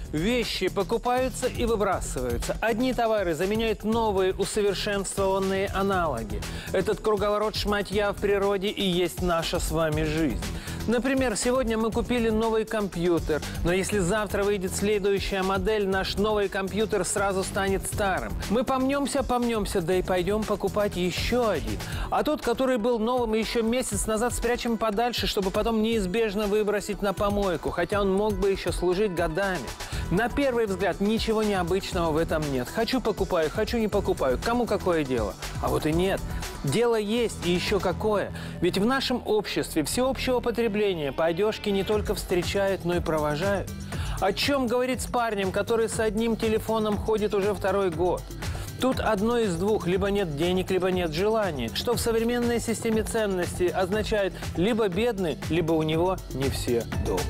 Вещи покупаются и выбрасываются. Одни товары заменяют новые усовершенствованные аналоги. Этот круговорот шматья в природе и есть наша с вами жизнь. Например, сегодня мы купили новый компьютер, но если завтра выйдет следующая модель, наш новый компьютер сразу станет старым. Мы помнемся, да и пойдем покупать еще один. А тот, который был новым еще месяц назад, спрячем подальше, чтобы потом неизбежно выбросить на помойку, хотя он мог бы еще служить годами. На первый взгляд ничего необычного в этом нет. Хочу – покупаю, хочу – не покупаю. Кому какое дело? А вот и нет. Дело есть, и еще какое. Ведь в нашем обществе всеобщего потребления по одежке не только встречают, но и провожают. О чем говорить с парнем, который с одним телефоном ходит уже второй год? Тут одно из двух: либо нет денег, либо нет желания, что в современной системе ценностей означает либо бедный, либо у него не все дома.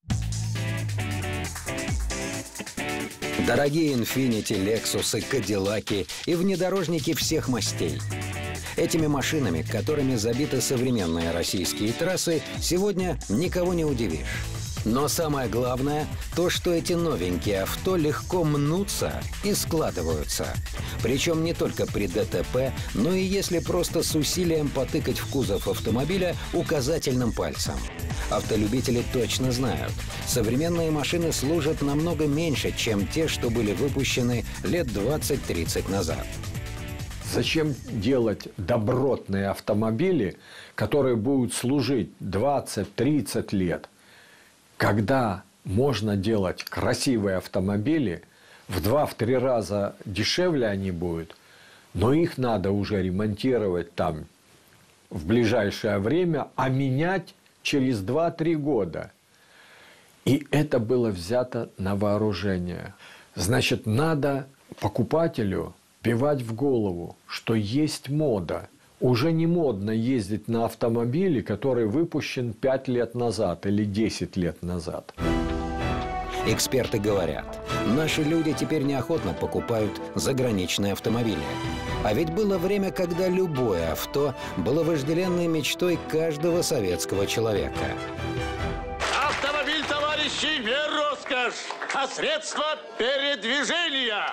Дорогие Infiniti, Lexus, Кадиллаки и внедорожники всех мастей. Этими машинами, которыми забиты современные российские трассы, сегодня никого не удивишь. Но самое главное – то, что эти новенькие авто легко мнутся и складываются. Причем не только при ДТП, но и если просто с усилием потыкать в кузов автомобиля указательным пальцем. Автолюбители точно знают – современные машины служат намного меньше, чем те, что были выпущены лет 20-30 назад. Зачем делать добротные автомобили, которые будут служить 20-30 лет, когда можно делать красивые автомобили, в 2-3 раза дешевле они будут, но их надо уже ремонтировать там в ближайшее время, а менять через 2-3 года. И это было взято на вооружение. Значит, надо покупателю вбивать в голову, что есть мода. Уже не модно ездить на автомобиле, который выпущен 5 лет назад или 10 лет назад. Эксперты говорят, наши люди теперь неохотно покупают заграничные автомобили. А ведь было время, когда любое авто было вожделенной мечтой каждого советского человека. Автомобиль, товарищи, не роскошь, а средство передвижения.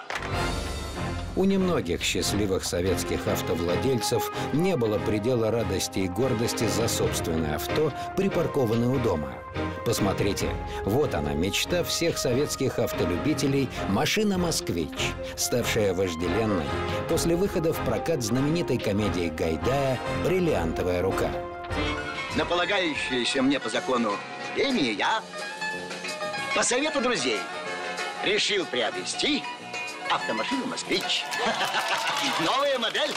У немногих счастливых советских автовладельцев не было предела радости и гордости за собственное авто, припаркованное у дома. Посмотрите, вот она, мечта всех советских автолюбителей – машина «Москвич», ставшая вожделенной после выхода в прокат знаменитой комедии Гайдая «Бриллиантовая рука». На полагающееся мне по закону премии я, по совету друзей, решил приобрести автомашину «Москвич». Новая модель.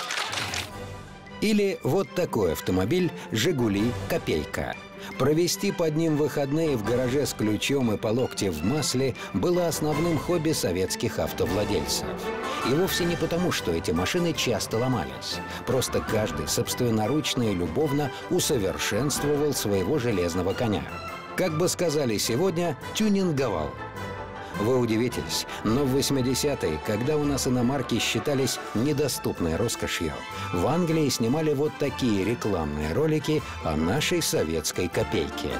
Или вот такой автомобиль «Жигули Копейка». Провести под ним выходные в гараже с ключом и по локте в масле было основным хобби советских автовладельцев. И вовсе не потому, что эти машины часто ломались. Просто каждый собственноручно и любовно усовершенствовал своего железного коня. Как бы сказали сегодня, тюнинговал. Вы удивитесь, но в 80-е, когда у нас иномарки считались недоступной роскошью, в Англии снимали вот такие рекламные ролики о нашей советской копейке.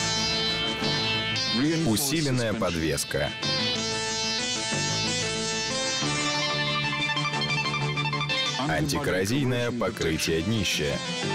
Усиленная подвеска. Антикоррозийное покрытие днища.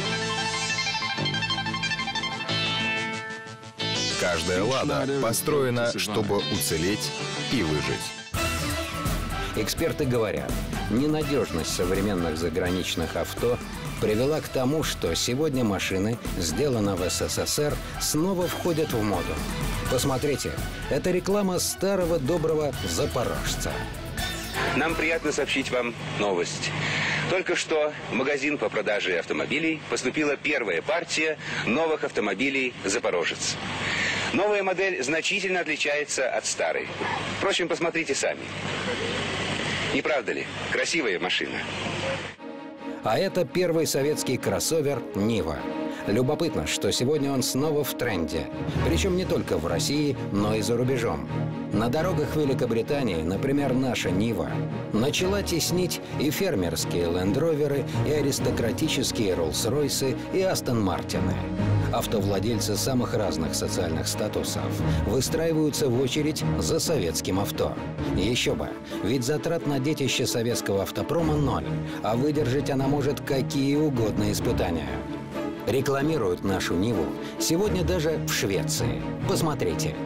Каждая «Лада» построена, чтобы уцелеть и выжить. Эксперты говорят, ненадежность современных заграничных авто привела к тому, что сегодня машины, сделанные в СССР, снова входят в моду. Посмотрите, это реклама старого доброго «Запорожца». Нам приятно сообщить вам новость. Только что в магазин по продаже автомобилей поступила первая партия новых автомобилей «Запорожец». Новая модель значительно отличается от старой. Впрочем, посмотрите сами. Не правда ли? Красивая машина. А это первый советский кроссовер «Нива». Любопытно, что сегодня он снова в тренде. Причем не только в России, но и за рубежом. На дорогах Великобритании, например, наша «Нива» начала теснить и фермерские лендроверы, и аристократические Роллс-Ройсы, и Астон Мартины. Автовладельцы самых разных социальных статусов выстраиваются в очередь за советским авто. Еще бы, ведь затрат на детище советского автопрома ноль, а выдержать она может какие угодно испытания. Рекламируют нашу Ниву сегодня даже в Швеции. Посмотрите.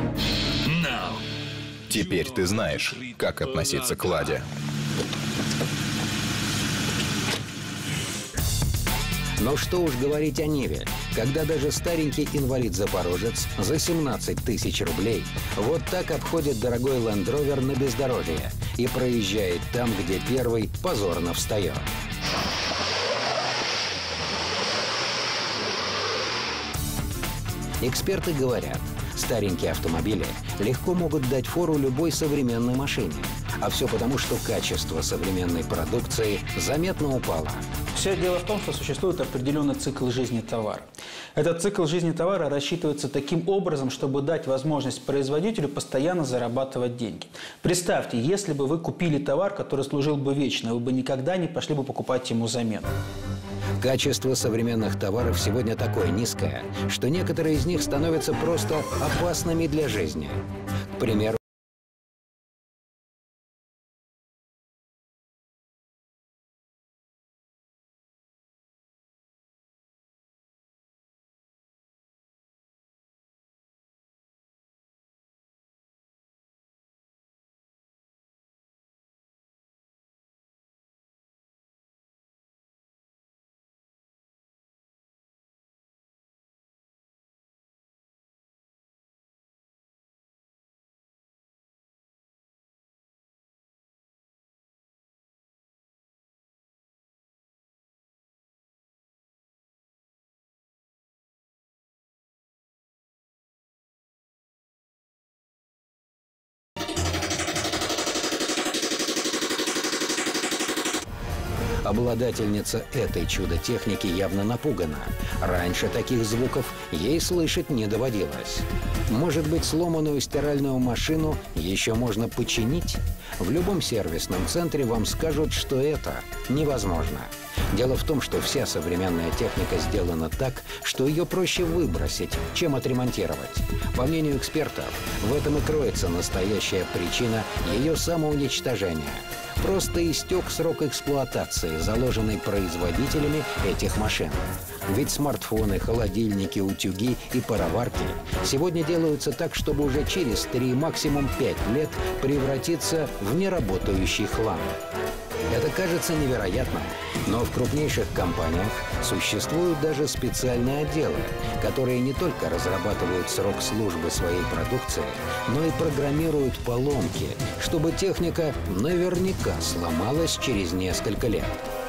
Теперь ты знаешь, как относиться к «Ладе». Но что уж говорить о Ниве, когда даже старенький инвалид-запорожец за 17 тысяч рублей вот так обходит дорогой Land Rover на бездорожье и проезжает там, где первый позорно встает. Эксперты говорят, старенькие автомобили легко могут дать фору любой современной машине. А все потому, что качество современной продукции заметно упало. Все дело в том, что существует определенный цикл жизни товара. Этот цикл жизни товара рассчитывается таким образом, чтобы дать возможность производителю постоянно зарабатывать деньги. Представьте, если бы вы купили товар, который служил бы вечно, вы бы никогда не пошли бы покупать ему замену. Качество современных товаров сегодня такое низкое, что некоторые из них становятся просто опасными для жизни. К примеру, обладательница этой чудо-техники явно напугана. Раньше таких звуков ей слышать не доводилось. Может быть, сломанную стиральную машину еще можно починить? В любом сервисном центре вам скажут, что это невозможно. Дело в том, что вся современная техника сделана так, что ее проще выбросить, чем отремонтировать. По мнению экспертов, в этом и кроется настоящая причина ее самоуничтожения. Просто истек срок эксплуатации, заложенный производителями этих машин. Ведь смартфоны, холодильники, утюги и пароварки сегодня делаются так, чтобы уже через 3, максимум 5 лет превратиться в неработающий хлам. Это кажется невероятным, но в крупнейших компаниях существуют даже специальные отделы, которые не только разрабатывают срок службы своей продукции, но и программируют поломки, чтобы техника наверняка сломалась через несколько лет.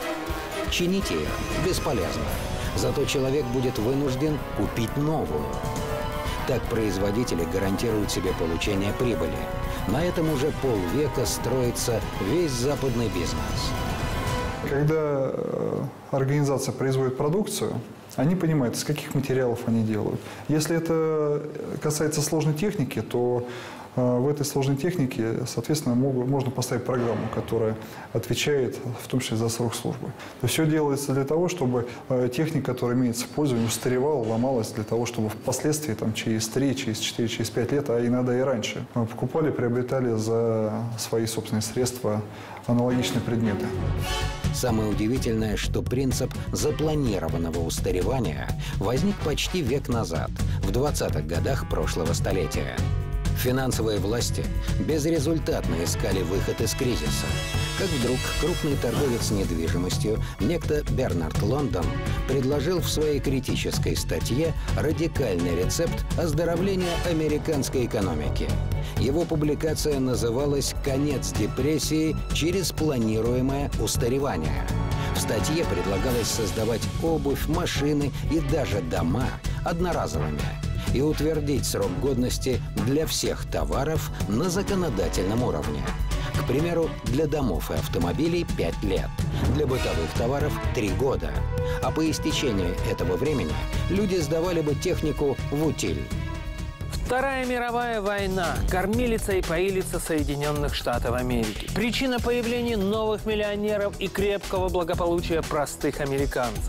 Чинить ее бесполезно, зато человек будет вынужден купить новую. Так производители гарантируют себе получение прибыли. На этом уже полвека строится весь западный бизнес. Когда организация производит продукцию, они понимают, из каких материалов они делают. Если это касается сложной техники, то в этой сложной технике, соответственно, можно поставить программу, которая отвечает в том числе за срок службы. То есть все делается для того, чтобы техника, которая имеется в пользовании, устаревала, ломалась, для того, чтобы впоследствии там, через 3, через 4, через 5 лет, а иногда и раньше, покупали, приобретали за свои собственные средства аналогичные предметы. Самое удивительное, что принцип запланированного устаревания возник почти век назад, в 20-х годах прошлого столетия. Финансовые власти безрезультатно искали выход из кризиса. Как вдруг крупный торговец недвижимостью, некто Бернард Лондон, предложил в своей критической статье радикальный рецепт оздоровления американской экономики. Его публикация называлась «Конец депрессии через планируемое устаревание». В статье предлагалось создавать обувь, машины и даже дома одноразовыми и утвердить срок годности для всех товаров на законодательном уровне. К примеру, для домов и автомобилей 5 лет, для бытовых товаров 3 года. А по истечении этого времени люди сдавали бы технику в утиль. Вторая мировая война, кормилица и поилица Соединенных Штатов Америки. Причина появления новых миллионеров и крепкого благополучия простых американцев.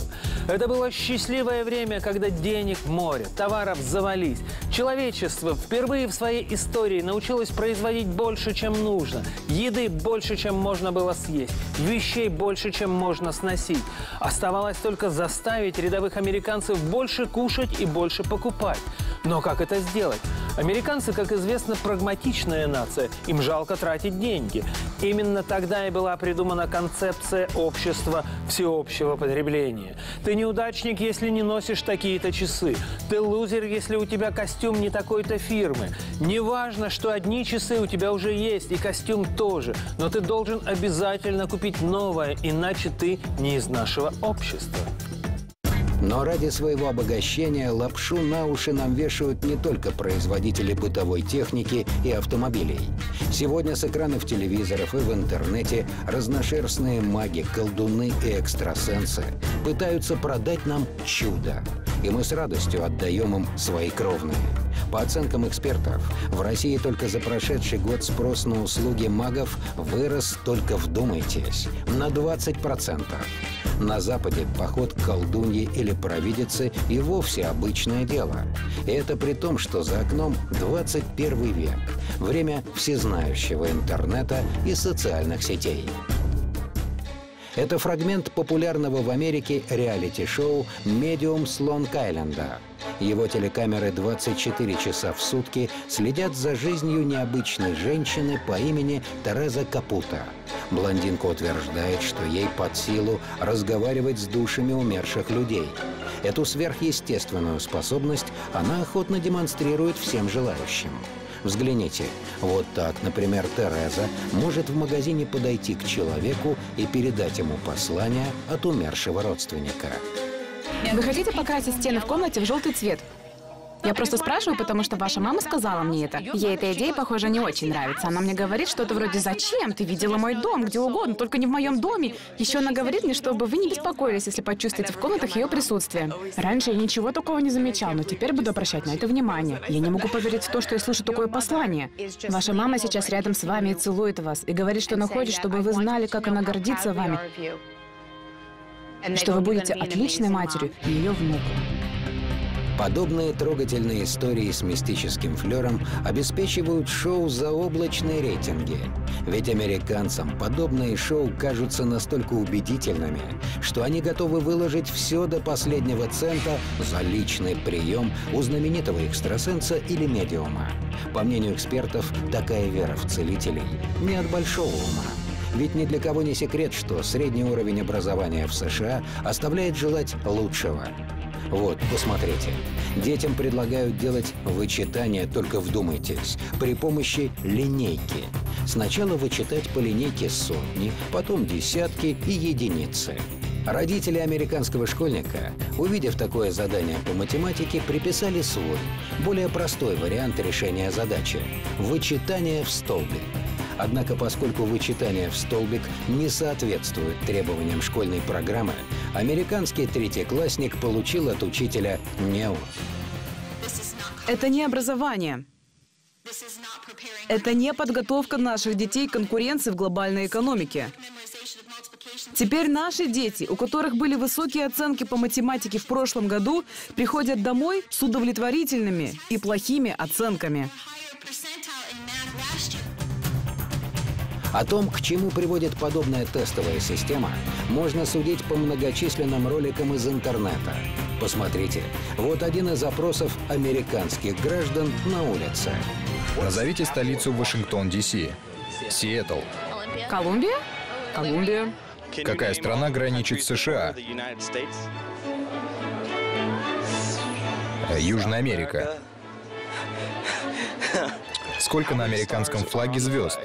Это было счастливое время, когда денег море, товаров завались. Человечество впервые в своей истории научилось производить больше, чем нужно. Еды больше, чем можно было съесть. Вещей больше, чем можно сносить. Оставалось только заставить рядовых американцев больше кушать и больше покупать. Но как это сделать? Американцы, как известно, прагматичная нация. Им жалко тратить деньги. Именно тогда и была придумана концепция общества всеобщего потребления. Ты неудачник, если не носишь такие-то часы. Ты лузер, если у тебя костюм не такой-то фирмы. Неважно, что одни часы у тебя уже есть, и костюм тоже. Но ты должен обязательно купить новое, иначе ты не из нашего общества. Но ради своего обогащения лапшу на уши нам вешают не только производители бытовой техники и автомобилей. Сегодня с экранов телевизоров и в интернете разношерстные маги, колдуны и экстрасенсы пытаются продать нам чудо. И мы с радостью отдаем им свои кровные. По оценкам экспертов, в России только за прошедший год спрос на услуги магов вырос, только вдумайтесь, на 20%. На Западе поход к колдунье или провидице и вовсе обычное дело. И это при том, что за окном 21 век. Время всезнающего интернета и социальных сетей. Это фрагмент популярного в Америке реалити-шоу «Медиум» с Лонг-Айленда. Его телекамеры 24 часа в сутки следят за жизнью необычной женщины по имени Тереза Капута. Блондинка утверждает, что ей под силу разговаривать с душами умерших людей. Эту сверхъестественную способность она охотно демонстрирует всем желающим. Взгляните, вот так, например, Тереза может в магазине подойти к человеку и передать ему послание от умершего родственника. Вы хотите покрасить стены в комнате в желтый цвет? Я просто спрашиваю, потому что ваша мама сказала мне это. Ей эта идея, похоже, не очень нравится. Она мне говорит что-то вроде «Зачем? Ты видела мой дом где угодно, только не в моем доме». Еще она говорит мне, чтобы вы не беспокоились, если почувствуете в комнатах ее присутствие. Раньше я ничего такого не замечал, но теперь буду обращать на это внимание. Я не могу поверить в то, что я слышу такое послание. Ваша мама сейчас рядом с вами и целует вас, и говорит, что она хочет, чтобы вы знали, как она гордится вами, что вы будете отличной матерью и ее внуку. Подобные трогательные истории с мистическим флером обеспечивают шоу заоблачные рейтинги. Ведь американцам подобные шоу кажутся настолько убедительными, что они готовы выложить все до последнего цента за личный прием у знаменитого экстрасенса или медиума. По мнению экспертов, такая вера в целителей не от большого ума. Ведь ни для кого не секрет, что средний уровень образования в США оставляет желать лучшего. Вот, посмотрите. Детям предлагают делать вычитание, только вдумайтесь, при помощи линейки. Сначала вычитать по линейке сотни, потом десятки и единицы. Родители американского школьника, увидев такое задание по математике, приписали свой, более простой вариант решения задачи – вычитание в столбик. Однако, поскольку вычитание в столбик не соответствует требованиям школьной программы, американский третьеклассник получил от учителя неуд. Это не образование. Это не подготовка наших детей к конкуренции в глобальной экономике. Теперь наши дети, у которых были высокие оценки по математике в прошлом году, приходят домой с удовлетворительными и плохими оценками. О том, к чему приводит подобная тестовая система, можно судить по многочисленным роликам из интернета. Посмотрите, вот один из опросов американских граждан на улице. Назовите столицу Вашингтон, Д.С. Сиэтл. Колумбия? Колумбия. Какая страна граничит с США? Южная Америка. Сколько на американском флаге звезд?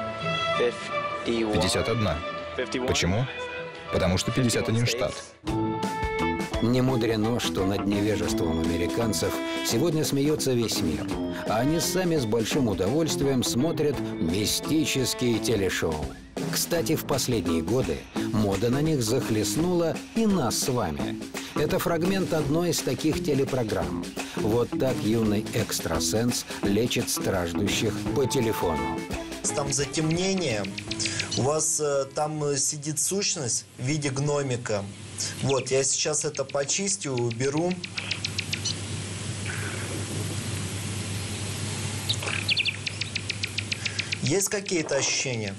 51. Почему? Потому что 51 штат. Не мудрено, что над невежеством американцев сегодня смеется весь мир, а они сами с большим удовольствием смотрят мистические телешоу. Кстати, в последние годы мода на них захлестнула и нас с вами. Это фрагмент одной из таких телепрограмм. Вот так юный экстрасенс лечит страждущих по телефону. Там затемнение, у вас там сидит сущность в виде гномика. Вот, я сейчас это почистю, уберу. Есть какие-то ощущения?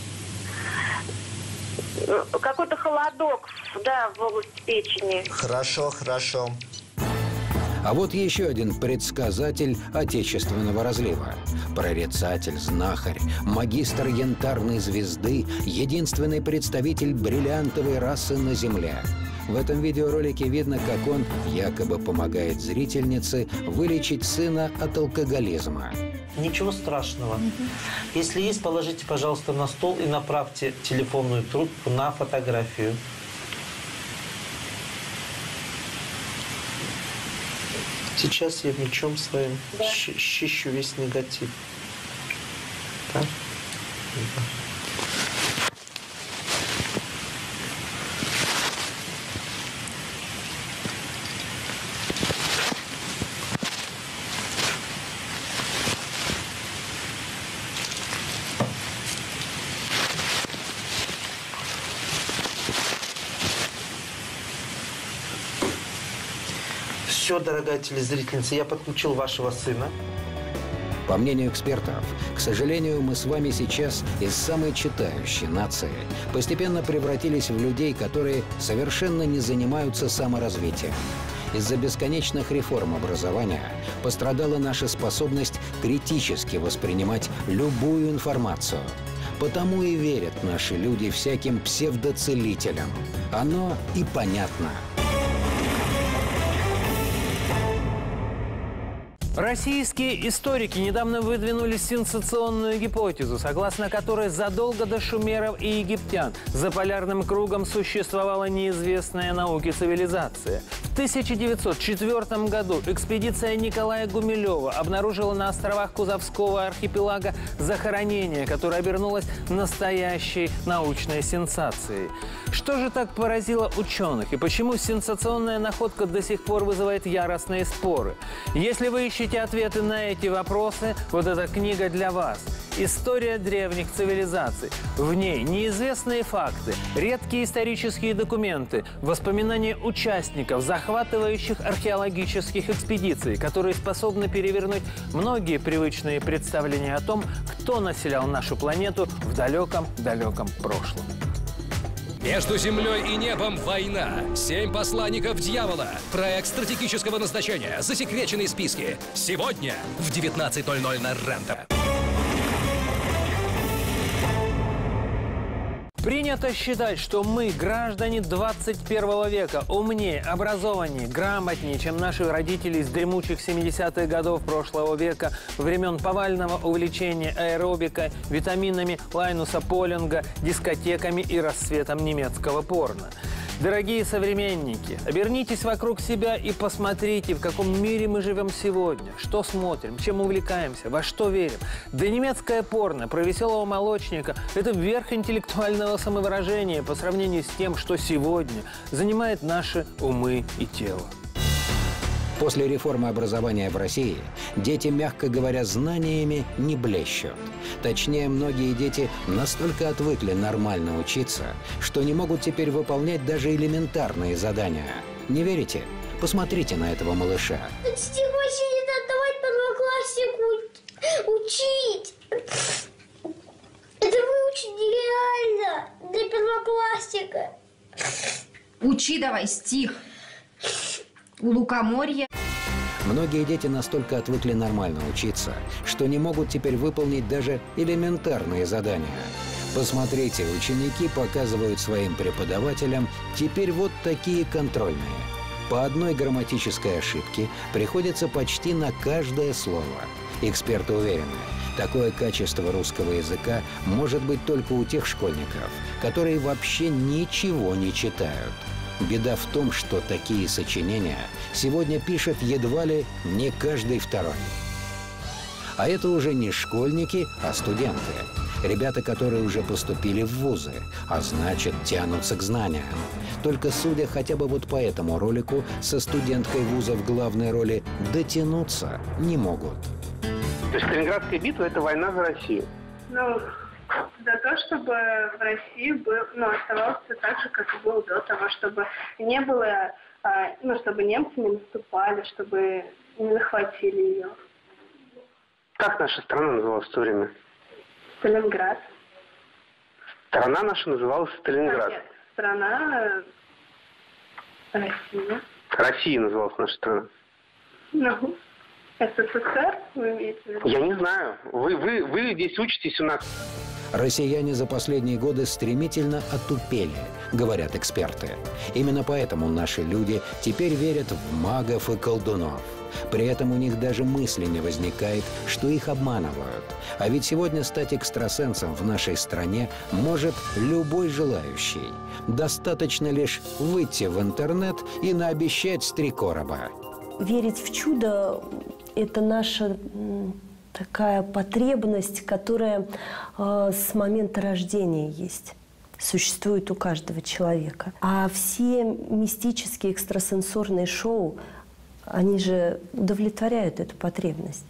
Какой-то холодок, да, в области печени. Хорошо, хорошо. А вот еще один предсказатель отечественного разлива. Прорицатель, знахарь, магистр янтарной звезды, единственный представитель бриллиантовой расы на Земле. В этом видеоролике видно, как он якобы помогает зрительнице вылечить сына от алкоголизма. Ничего страшного. Если есть, положите, пожалуйста, на стол и направьте телефонную трубку на фотографию. Сейчас я мечом своим чищу весь негатив. Так? Да. Все, дорогая телезрительница, я подключил вашего сына. По мнению экспертов, к сожалению, мы с вами сейчас из самой читающей нации постепенно превратились в людей, которые совершенно не занимаются саморазвитием. Из-за бесконечных реформ образования пострадала наша способность критически воспринимать любую информацию. Потому и верят наши люди всяким псевдоцелителям. Оно и понятно. Российские историки недавно выдвинули сенсационную гипотезу, согласно которой задолго до шумеров и египтян за полярным кругом существовала неизвестная науке цивилизация. В 1904 году экспедиция Николая Гумилева обнаружила на островах Кузовского архипелага захоронение, которое обернулось настоящей научной сенсацией. Что же так поразило ученых и почему сенсационная находка до сих пор вызывает яростные споры? Если вы ищете ответы на эти вопросы, вот эта книга для вас. История древних цивилизаций. В ней неизвестные факты, редкие исторические документы, воспоминания участников захватывающих археологических экспедиций, которые способны перевернуть многие привычные представления о том, кто населял нашу планету в далеком-далеком прошлом. Между землей и небом война. 7 посланников дьявола. Проект стратегического назначения. Засекреченные списки. Сегодня в 19:00 на РЕН-ТВ. Принято считать, что мы, граждане 21 века, умнее, образованнее, грамотнее, чем наши родители из дремучих 70-х годов прошлого века, времен повального увлечения аэробикой, витаминами Лайнуса Полинга, дискотеками и расцветом немецкого порно. Дорогие современники, обернитесь вокруг себя и посмотрите, в каком мире мы живем сегодня, что смотрим, чем увлекаемся, во что верим. Да немецкое порно про веселого молочника – это верх интеллектуального самовыражения по сравнению с тем, что сегодня занимает наши умы и тело. После реформы образования в России дети, мягко говоря, знаниями не блещут. Точнее, многие дети настолько отвыкли нормально учиться, что не могут теперь выполнять даже элементарные задания. Не верите? Посмотрите на этого малыша. Стихи сидит первоклассник учить. Это выучить нереально для первоклассника. Учи давай стих. У лукоморья. Многие дети настолько отвыкли нормально учиться, что не могут теперь выполнить даже элементарные задания. Посмотрите, ученики показывают своим преподавателям теперь вот такие контрольные. По одной грамматической ошибке приходится почти на каждое слово. Эксперты уверены, такое качество русского языка может быть только у тех школьников, которые вообще ничего не читают. Беда в том, что такие сочинения сегодня пишет едва ли не каждый второй. А это уже не школьники, а студенты. Ребята, которые уже поступили в вузы, а значит, тянутся к знаниям. Только судя хотя бы вот по этому ролику, со студенткой вуза в главной роли дотянуться не могут. То есть Сталинградская битва – это война за Россию? Ну, За то, чтобы в России оставался так же, как и был до того, чтобы не было, чтобы немцы не наступали, чтобы не захватили ее. Как наша страна называлась в то время? Сталинград. Страна наша называлась Сталинград. Нет, страна Россия. Россия называлась наша страна. Ну, СССР вы имеете в виду? Я не знаю. Вы здесь учитесь у нас. Россияне за последние годы стремительно отупели, говорят эксперты. Именно поэтому наши люди теперь верят в магов и колдунов. При этом у них даже мысли не возникает, что их обманывают. А ведь сегодня стать экстрасенсом в нашей стране может любой желающий. Достаточно лишь выйти в интернет и наобещать 3 короба. Верить в чудо – это наша такая потребность, которая с момента рождения есть. Существует у каждого человека. А все мистические экстрасенсорные шоу, они же удовлетворяют эту потребность.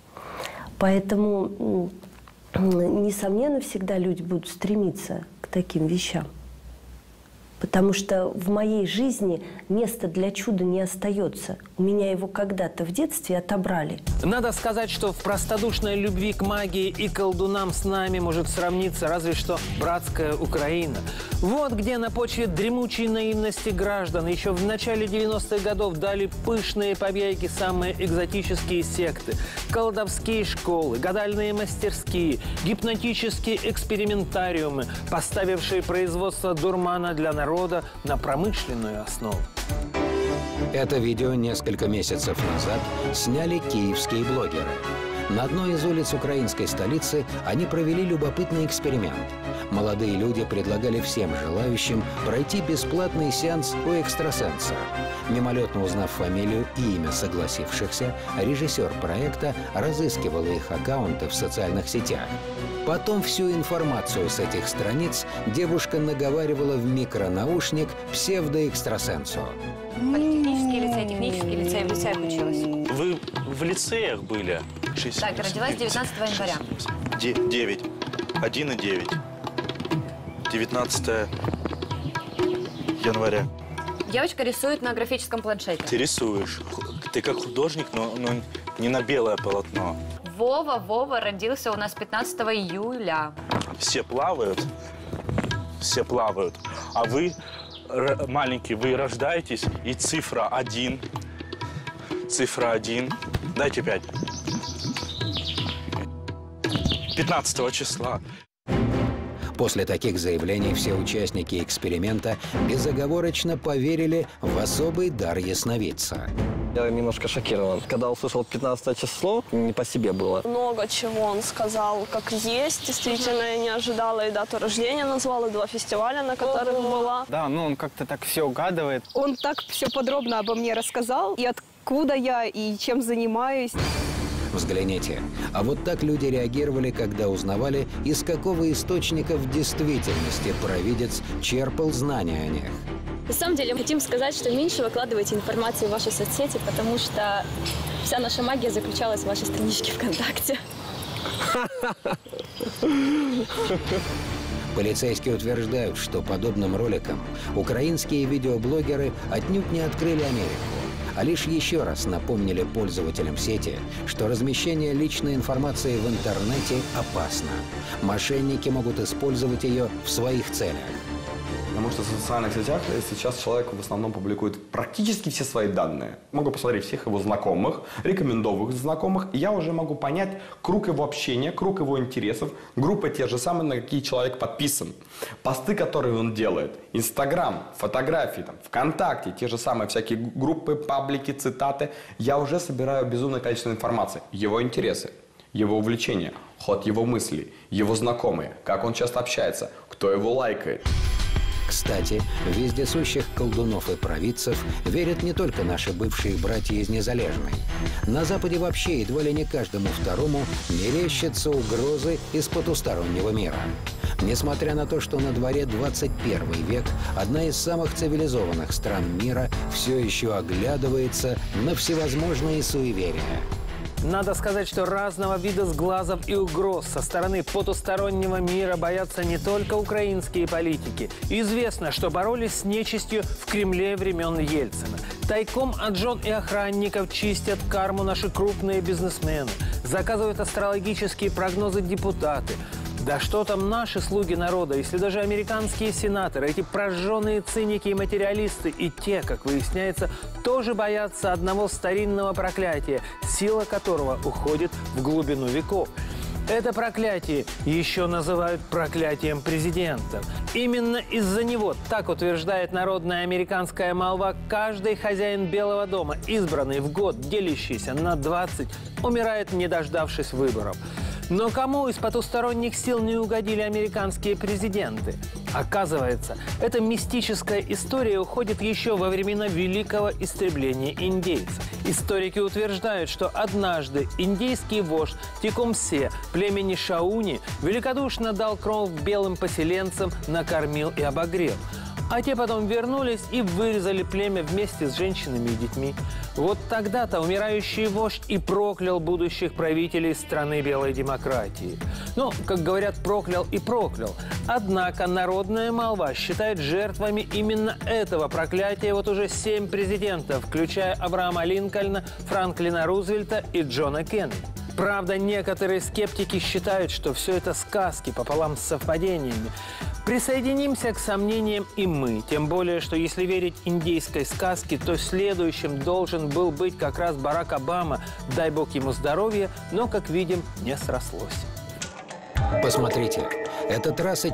Поэтому, несомненно, всегда люди будут стремиться к таким вещам. Потому что в моей жизни места для чуда не остается. У меня его когда-то в детстве отобрали. Надо сказать, что в простодушной любви к магии и колдунам с нами может сравниться разве что братская Украина. Вот где на почве дремучей наивности граждан еще в начале 90-х годов дали пышные побеги самые экзотические секты, колдовские школы, гадальные мастерские, гипнотические экспериментариумы, поставившие производство дурмана для народа на промышленную основу. Это видео несколько месяцев назад сняли киевские блогеры. На одной из улиц украинской столицы они провели любопытный эксперимент. Молодые люди предлагали всем желающим пройти бесплатный сеанс у экстрасенса. Мимолетно узнав фамилию и имя согласившихся, режиссер проекта разыскивал их аккаунты в социальных сетях. Потом всю информацию с этих страниц девушка наговаривала в микронаушник псевдоэкстрасенсу. Политехнический лицей, технический лицей, в лицее училась. Вы в лицеях были? Так, родилась 19 января. 9. 1 и 9. 19 января. Девочка рисует на графическом планшете. Ты рисуешь. Ты как художник, но не на белое полотно. Вова родился у нас 15 июля. Все плавают. А вы, маленький, вы рождаетесь, и цифра 1. Цифра 1. Дайте 5. 15 числа. После таких заявлений все участники эксперимента безоговорочно поверили в особый дар ясновидца. Я немножко шокирован. Когда услышал 15 число, не по себе было. Много чего он сказал, как есть. Действительно, я не ожидала и дату рождения назвал, и 2 фестиваля, на которых была. Да, он как-то так все угадывает. Он так все подробно обо мне рассказал, и откуда я, и чем занимаюсь. Взгляните. А вот так люди реагировали, когда узнавали, из какого источника в действительности провидец черпал знания о них. На самом деле, хотим сказать, что меньше выкладывайте информацию в ваши соцсети, потому что вся наша магия заключалась в вашей страничке ВКонтакте. Полицейские утверждают, что подобным роликам украинские видеоблогеры отнюдь не открыли Америку, а лишь еще раз напомнили пользователям сети, что размещение личной информации в интернете опасно. Мошенники могут использовать ее в своих целях. Потому что в социальных сетях сейчас человек в основном публикует практически все свои данные. Могу посмотреть всех его знакомых, рекомендованных знакомых, и я уже могу понять круг его общения, круг его интересов, группы те же самые, на какие человек подписан. Посты, которые он делает, Инстаграм, фотографии, ВКонтакте, те же самые всякие группы, паблики, цитаты. Я уже собираю безумное количество информации. Его интересы, его увлечения, ход его мыслей, его знакомые, как он часто общается, кто его лайкает. Кстати, вездесущих колдунов и провидцев верят не только наши бывшие братья из Незалежной. На Западе вообще едва ли не каждому второму мерещатся угрозы из потустороннего мира. Несмотря на то, что на дворе 21 век, одна из самых цивилизованных стран мира все еще оглядывается на всевозможные суеверия. Надо сказать, что разного вида сглазов и угроз со стороны потустороннего мира боятся не только украинские политики. Известно, что боролись с нечистью в Кремле времен Ельцина. Тайком от жен и охранников чистят карму наши крупные бизнесмены. Заказывают астрологические прогнозы депутаты. Да что там наши слуги народа, если даже американские сенаторы, эти прожженные циники и материалисты, и те, как выясняется, тоже боятся одного старинного проклятия, сила которого уходит в глубину веков. Это проклятие еще называют проклятием президента. Именно из-за него, так утверждает народная американская молва, каждый хозяин Белого дома, избранный в год, делящийся на 20, умирает, не дождавшись выборов. Но кому из потусторонних сил не угодили американские президенты? Оказывается, эта мистическая история уходит еще во времена великого истребления индейцев. Историки утверждают, что однажды индейский вождь Текумсе племени Шауни великодушно дал кровь белым поселенцам, накормил и обогрел. А те потом вернулись и вырезали племя вместе с женщинами и детьми. Вот тогда-то умирающий вождь и проклял будущих правителей страны белой демократии. Ну, как говорят, проклял и проклял. Однако народная молва считает жертвами именно этого проклятия вот уже 7 президентов, включая Авраама Линкольна, Франклина Рузвельта и Джона Кеннеди. Правда, некоторые скептики считают, что все это сказки пополам с совпадениями. Присоединимся к сомнениям и мы. Тем более, что если верить индейской сказке, то следующим должен был быть как раз Барак Обама. Дай бог ему здоровья, но, как видим, не срослось. Посмотрите, это трасса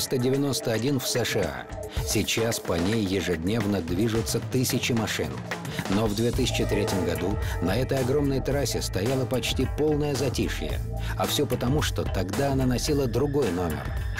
491 в США. Сейчас по ней ежедневно движутся тысячи машин. Но в 2003 году на этой огромной трассе стояло почти полное затишье. А все потому, что тогда она носила другой номер –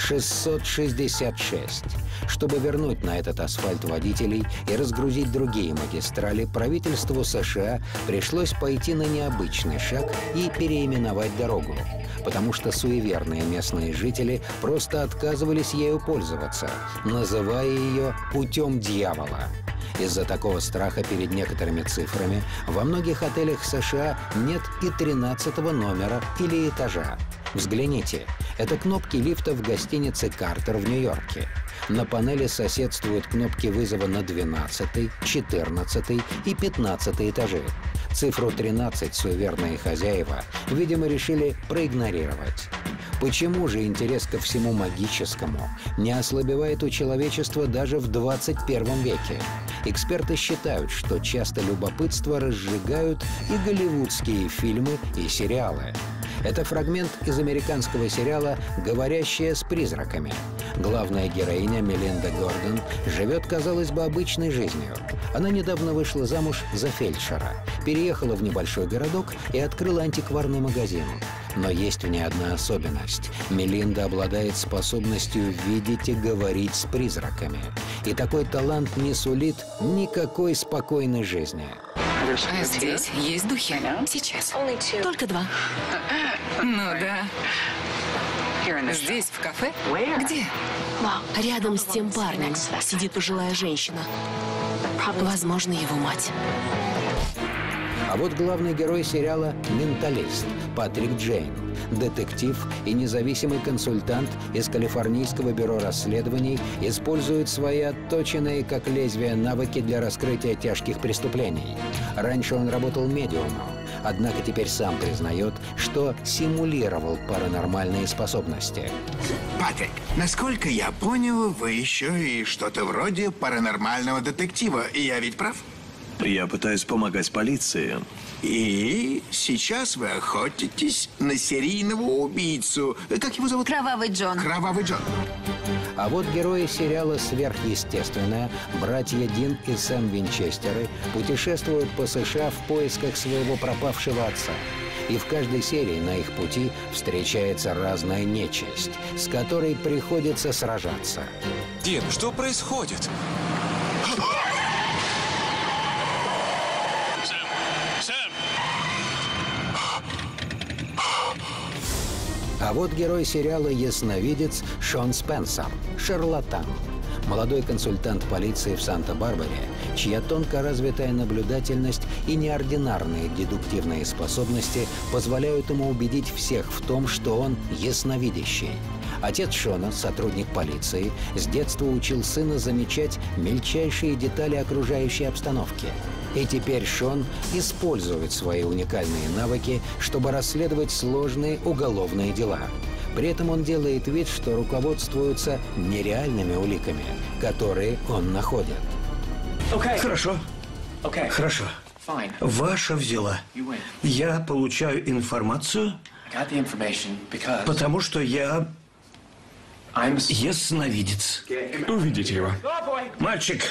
666. Чтобы вернуть на этот асфальт водителей и разгрузить другие магистрали, правительству США пришлось пойти на необычный шаг и переименовать дорогу. Потому что суеверные местные жители просто отказывались ею пользоваться, называя ее «путем дьявола». Из-за такого страха перед некоторыми цифрами во многих отелях США нет и 13-го номера или этажа. Взгляните, это кнопки лифта в гостинице «Картер» в Нью-Йорке. На панели соседствуют кнопки вызова на 12, 14 и 15 этажи. Цифру 13 суеверные хозяева, видимо, решили проигнорировать. Почему же интерес ко всему магическому не ослабевает у человечества даже в 21 веке? Эксперты считают, что часто любопытство разжигают и голливудские фильмы и сериалы. Это фрагмент из американского сериала «Говорящая с призраками». Главная героиня Мелинда Гордон живет, казалось бы, обычной жизнью. Она недавно вышла замуж за фельдшера, переехала в небольшой городок и открыла антикварный магазин. Но есть в ней одна особенность. Мелинда обладает способностью видеть и говорить с призраками. И такой талант не сулит никакой спокойной жизни. А здесь есть духи? Сейчас. Только 2. Ну да. Здесь, в кафе? Где? Рядом с тем парнем сидит пожилая женщина. Возможно, его мать. А вот главный герой сериала «Менталист» Патрик Джейн. Детектив и независимый консультант из Калифорнийского бюро расследований использует свои отточенные, как лезвие, навыки для раскрытия тяжких преступлений. Раньше он работал медиумом, однако теперь сам признает, что симулировал паранормальные способности. Патрик, насколько я понял, вы еще и что-то вроде паранормального детектива. Я ведь прав? Я пытаюсь помогать полиции. И сейчас вы охотитесь на серийного убийцу. Как его зовут? Кровавый Джон. Кровавый Джон. А вот герои сериала «Сверхъестественное», братья Дин и Сэм Винчестеры, путешествуют по США в поисках своего пропавшего отца. И в каждой серии на их пути встречается разная нечисть, с которой приходится сражаться. Дин, что происходит? А вот герой сериала «Ясновидец» Шон Спенсер, шарлатан. Молодой консультант полиции в Санта-Барбаре, чья тонко развитая наблюдательность и неординарные дедуктивные способности позволяют ему убедить всех в том, что он ясновидящий. Отец Шона, сотрудник полиции, с детства учил сына замечать мельчайшие детали окружающей обстановки. И теперь Шон использует свои уникальные навыки, чтобы расследовать сложные уголовные дела. При этом он делает вид, что руководствуется нереальными уликами, которые он находит. Хорошо. Хорошо. Ваша взяла. Я получаю информацию, потому что я ясновидец. Увидите его. Мальчик!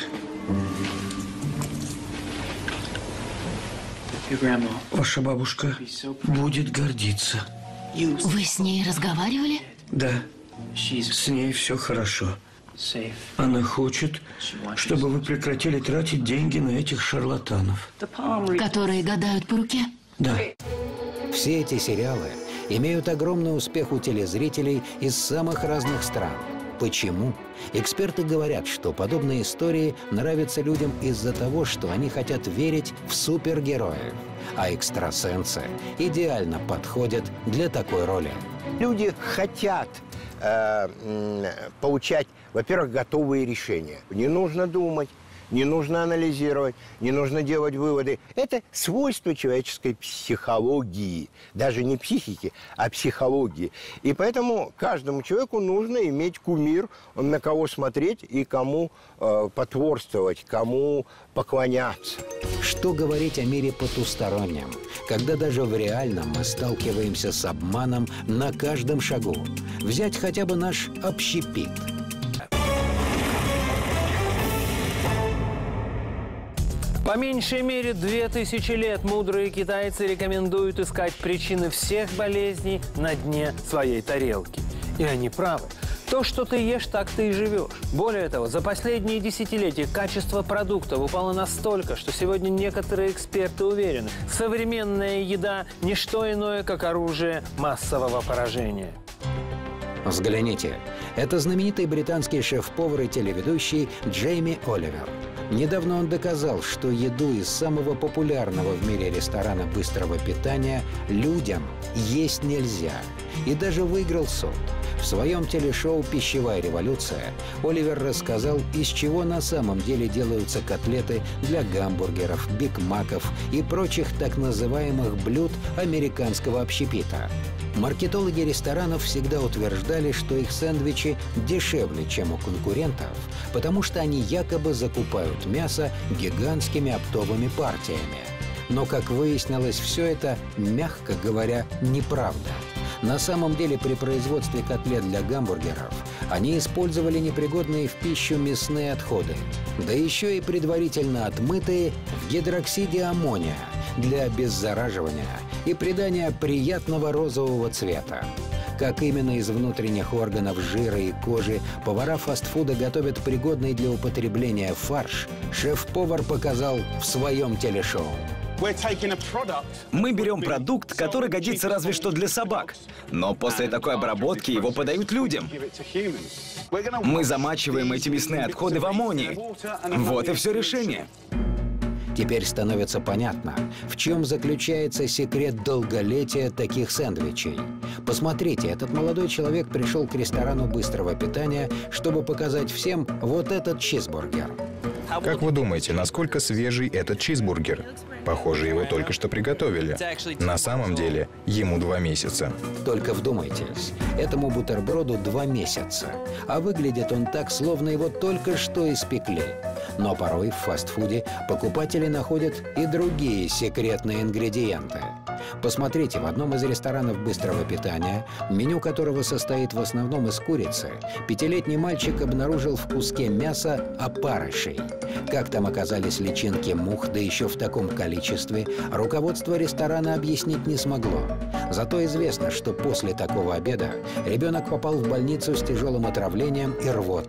Ваша бабушка будет гордиться. Вы с ней разговаривали? Да, с ней все хорошо. Она хочет, чтобы вы прекратили тратить деньги на этих шарлатанов. Которые гадают по руке? Да. Все эти сериалы имеют огромный успех у телезрителей из самых разных стран. Почему? Эксперты говорят, что подобные истории нравятся людям из-за того, что они хотят верить в супергероев. А экстрасенсы идеально подходят для такой роли. Люди хотят получать, во-первых, готовые решения. Не нужно думать, не нужно анализировать, не нужно делать выводы. Это свойство человеческой психологии. Даже не психики, а психологии. И поэтому каждому человеку нужно иметь кумир, на кого смотреть и кому потворствовать, кому поклоняться. Что говорить о мире потустороннем, когда даже в реальном мы сталкиваемся с обманом на каждом шагу? Взять хотя бы наш общепит. По меньшей мере 2000 лет мудрые китайцы рекомендуют искать причины всех болезней на дне своей тарелки. И они правы. То, что ты ешь, так ты и живешь. Более того, за последние десятилетия качество продуктов упало настолько, что сегодня некоторые эксперты уверены, современная еда – не что иное, как оружие массового поражения. Взгляните, это знаменитый британский шеф-повар и телеведущий Джейми Оливер. Недавно он доказал, что еду из самого популярного в мире ресторана быстрого питания людям есть нельзя. И даже выиграл суд. В своем телешоу «Пищевая революция» Оливер рассказал, из чего на самом деле делаются котлеты для гамбургеров, бигмаков и прочих так называемых блюд американского общепита. Маркетологи ресторанов всегда утверждали, что их сэндвичи дешевле, чем у конкурентов, потому что они якобы закупают мясо гигантскими оптовыми партиями. Но, как выяснилось, все это, мягко говоря, неправда. На самом деле при производстве котлет для гамбургеров они использовали непригодные в пищу мясные отходы, да еще и предварительно отмытые в гидроксиде аммония для обеззараживания и придания приятного розового цвета. Как именно из внутренних органов жира и кожи повара фастфуда готовят пригодный для употребления фарш, шеф-повар показал в своем телешоу. Мы берем продукт, который годится разве что для собак. Но после такой обработки его подают людям. Мы замачиваем эти мясные отходы в аммонии. Вот и все решение. Теперь становится понятно, в чем заключается секрет долголетия таких сэндвичей. Посмотрите, этот молодой человек пришел к ресторану быстрого питания, чтобы показать всем вот этот чизбургер. Как вы думаете, насколько свежий этот чизбургер? Похоже, его только что приготовили. На самом деле, ему 2 месяца. Только вдумайтесь, этому бутерброду 2 месяца. А выглядит он так, словно его только что испекли. Но порой в фастфуде покупатели находят и другие секретные ингредиенты. Посмотрите, в одном из ресторанов быстрого питания, меню которого состоит в основном из курицы, 5-летний мальчик обнаружил в куске мяса опарышей. Как там оказались личинки мух, да еще в таком количестве, руководство ресторана объяснить не смогло. Зато известно, что после такого обеда ребенок попал в больницу с тяжелым отравлением и рвотой.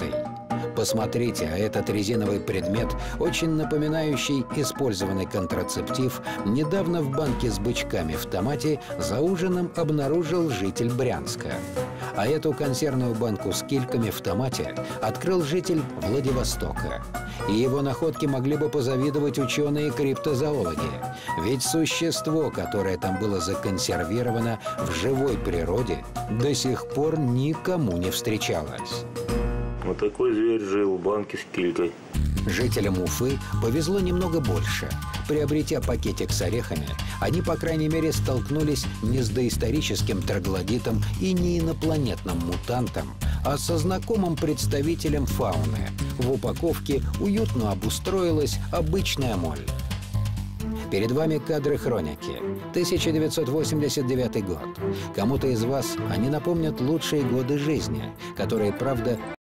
Посмотрите, а этот резиновый предмет, очень напоминающий использованный контрацептив, недавно в банке с бычками в томате за ужином обнаружил житель Брянска. А эту консервную банку с кильками в томате открыл житель Владивостока. И его находки могли бы позавидовать ученые-криптозоологи. Ведь существо, которое там было законсервировано в живой природе, до сих пор никому не встречалось. Вот такой зверь жил в банке с килькой. Жителям Уфы повезло немного больше. Приобретя пакетик с орехами, они, по крайней мере, столкнулись не с доисторическим троглодитом и не инопланетным мутантом, а со знакомым представителем фауны. В упаковке уютно обустроилась обычная моль. Перед вами кадры хроники. 1989 год. Кому-то из вас они напомнят лучшие годы жизни, которые, правда,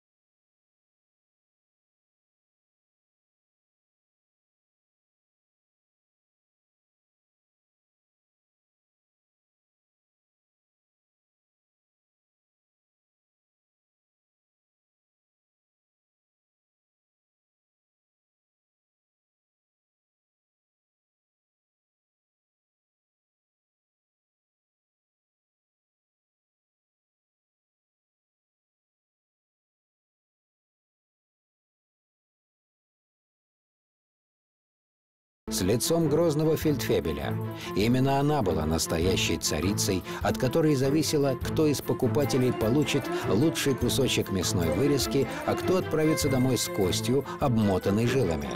с лицом грозного фельдфебеля. Именно она была настоящей царицей, от которой зависело, кто из покупателей получит лучший кусочек мясной вырезки, а кто отправится домой с костью, обмотанной жилами.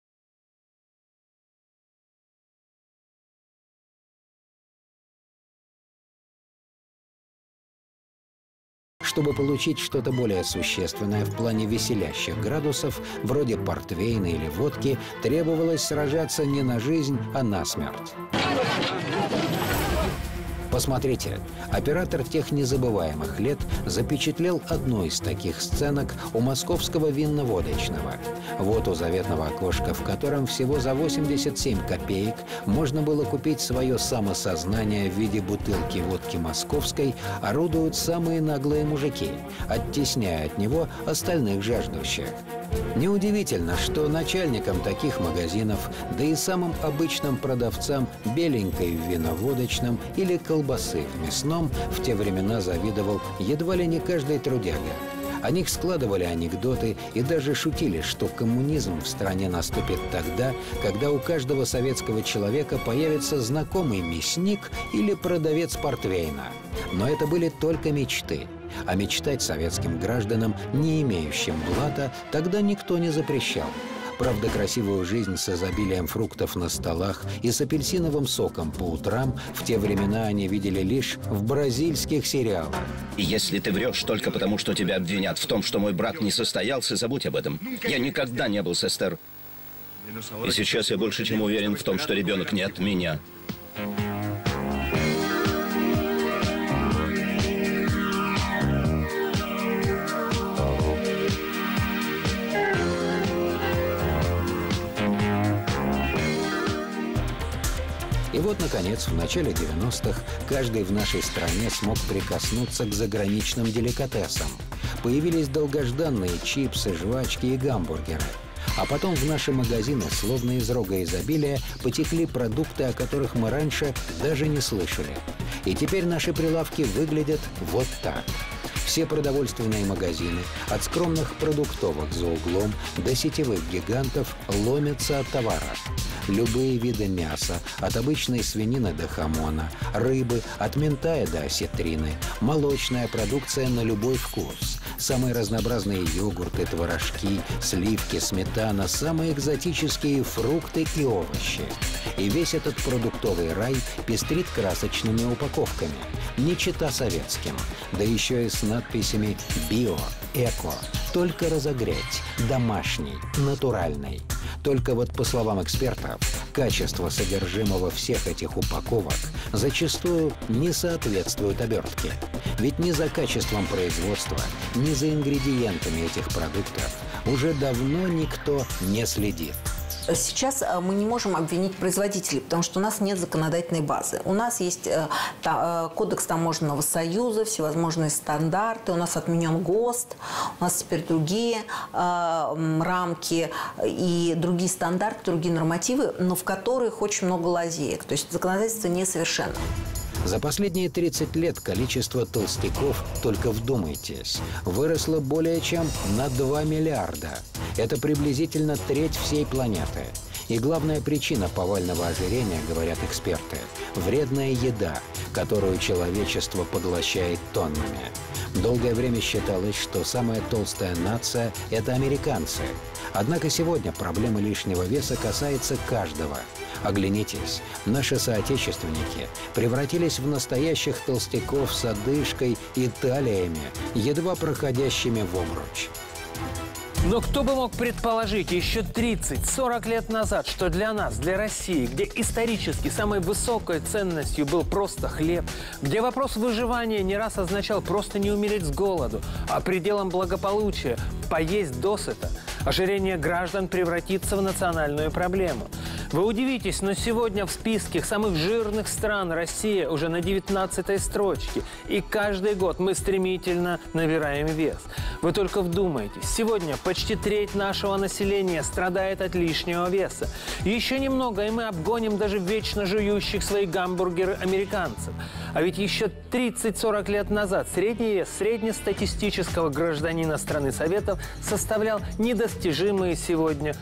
Чтобы получить что-то более существенное в плане веселящих градусов, вроде портвейна или водки, требовалось сражаться не на жизнь, а на смерть. Посмотрите, оператор тех незабываемых лет запечатлел одну из таких сценок у московского винно-водочного. Вот у заветного окошка, в котором всего за 87 копеек можно было купить свое самосознание в виде бутылки водки московской, орудуют самые наглые мужики, оттесняя от него остальных жаждущих. Неудивительно, что начальникам таких магазинов, да и самым обычным продавцам беленькой в виноводочном или колбасы в мясном в те времена завидовал едва ли не каждый трудяга. О них складывали анекдоты и даже шутили, что коммунизм в стране наступит тогда, когда у каждого советского человека появится знакомый мясник или продавец портвейна. Но это были только мечты. А мечтать советским гражданам, не имеющим блата, тогда никто не запрещал. Правда, красивую жизнь с изобилием фруктов на столах и с апельсиновым соком по утрам в те времена они видели лишь в бразильских сериалах. Если ты врешь только потому, что тебя обвинят в том, что мой брак не состоялся, забудь об этом. Я никогда не был с Эстер. И сейчас я больше чем уверен в том, что ребенок не от меня. И вот, наконец, в начале 90-х каждый в нашей стране смог прикоснуться к заграничным деликатесам. Появились долгожданные чипсы, жвачки и гамбургеры. А потом в наши магазины, словно из рога изобилия, потекли продукты, о которых мы раньше даже не слышали. И теперь наши прилавки выглядят вот так. Все продовольственные магазины, от скромных продуктовых за углом до сетевых гигантов, ломятся от товара. Любые виды мяса, от обычной свинины до хамона, рыбы, от минтая до осетрины, молочная продукция на любой вкус, самые разнообразные йогурты, творожки, сливки, сметана, самые экзотические фрукты и овощи. И весь этот продуктовый рай пестрит красочными упаковками, не чета советским, да еще и с надписями «Био», «Эко», «Только разогреть», «Домашний», «Натуральный». Только вот, по словам экспертов, качество содержимого всех этих упаковок зачастую не соответствует обертке. Ведь ни за качеством производства, ни за ингредиентами этих продуктов уже давно никто не следит. Сейчас мы не можем обвинить производителей, потому что у нас нет законодательной базы. У нас есть кодекс таможенного союза, всевозможные стандарты, у нас отменен ГОСТ, у нас теперь другие рамки и другие стандарты, другие нормативы, но в которых очень много лазеек. То есть законодательство несовершенно. За последние 30 лет количество толстяков, только вдумайтесь, выросло более чем на 2 миллиарда. Это приблизительно треть всей планеты. И главная причина повального ожирения, говорят эксперты, вредная еда, которую человечество поглощает тоннами. Долгое время считалось, что самая толстая нация – это американцы. Однако сегодня проблема лишнего веса касается каждого. Оглянитесь, наши соотечественники превратились в настоящих толстяков с одышкой и талиями, едва проходящими в обруч. Но кто бы мог предположить еще 30-40 лет назад, что для нас, для России, где исторически самой высокой ценностью был просто хлеб, где вопрос выживания не раз означал просто не умереть с голоду, а пределом благополучия – поесть досыта, ожирение граждан превратится в национальную проблему. Вы удивитесь, но сегодня в списке самых жирных стран Россия уже на 19-й строчке. И каждый год мы стремительно набираем вес. Вы только вдумайтесь, сегодня почти треть нашего населения страдает от лишнего веса. Еще немного, и мы обгоним даже вечно жующих свои гамбургеры американцев. А ведь еще 30-40 лет назад средний вес среднестатистического гражданина страны Советов составлял недостижимые сегодня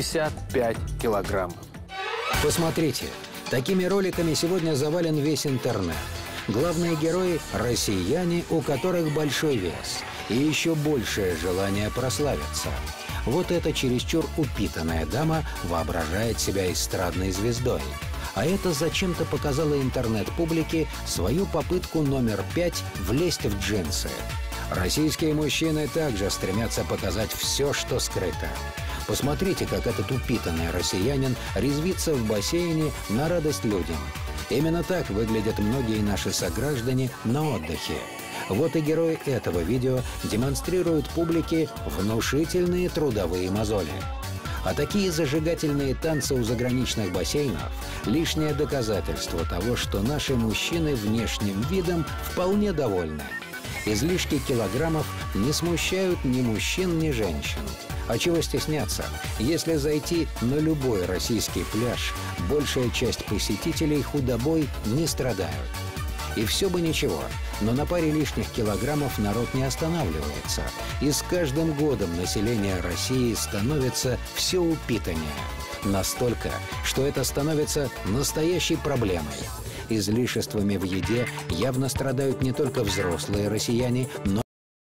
65 килограммов. Посмотрите, такими роликами сегодня завален весь интернет. Главные герои – россияне, у которых большой вес и еще большее желание прославиться. Вот эта чересчур упитанная дама воображает себя эстрадной звездой. А это зачем-то показала интернет-публике свою попытку номер 5 влезть в джинсы. Российские мужчины также стремятся показать все, что скрыто. Посмотрите, как этот упитанный россиянин резвится в бассейне на радость людям. Именно так выглядят многие наши сограждане на отдыхе. Вот и герои этого видео демонстрируют публике внушительные трудовые мозоли. А такие зажигательные танцы у заграничных бассейнов – лишнее доказательство того, что наши мужчины внешним видом вполне довольны. Излишки килограммов не смущают ни мужчин, ни женщин. А чего стесняться? Если зайти на любой российский пляж, большая часть посетителей худобой не страдают. И все бы ничего, но на паре лишних килограммов народ не останавливается. И с каждым годом население России становится все упитаннее. Настолько, что это становится настоящей проблемой. Излишествами в еде явно страдают не только взрослые россияне, но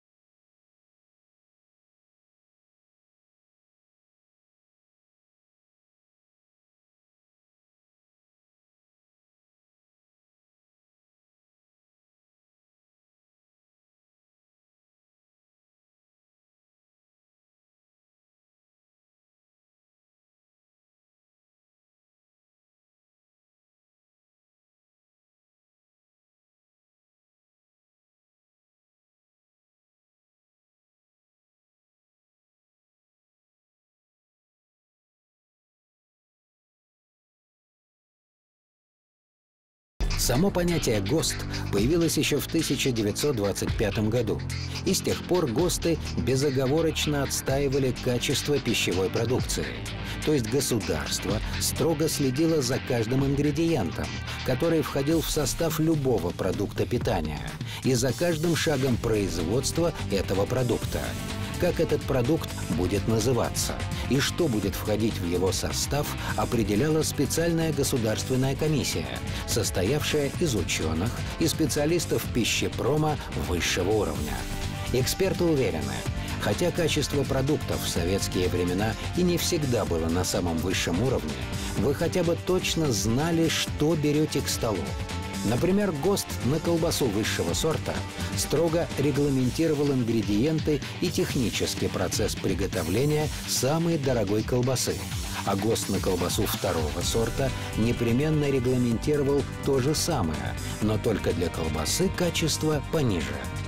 само понятие ГОСТ появилось еще в 1925 году. И с тех пор ГОСТы безоговорочно отстаивали качество пищевой продукции. То есть государство строго следило за каждым ингредиентом, который входил в состав любого продукта питания, и за каждым шагом производства этого продукта. Как этот продукт будет называться и что будет входить в его состав, определяла специальная государственная комиссия, состоявшая из ученых и специалистов пищепрома высшего уровня. Эксперты уверены, хотя качество продуктов в советские времена и не всегда было на самом высшем уровне, вы хотя бы точно знали, что берете к столу. Например, ГОСТ на колбасу высшего сорта строго регламентировал ингредиенты и технический процесс приготовления самой дорогой колбасы, а ГОСТ на колбасу второго сорта непременно регламентировал то же самое, но только для колбасы качество пониже.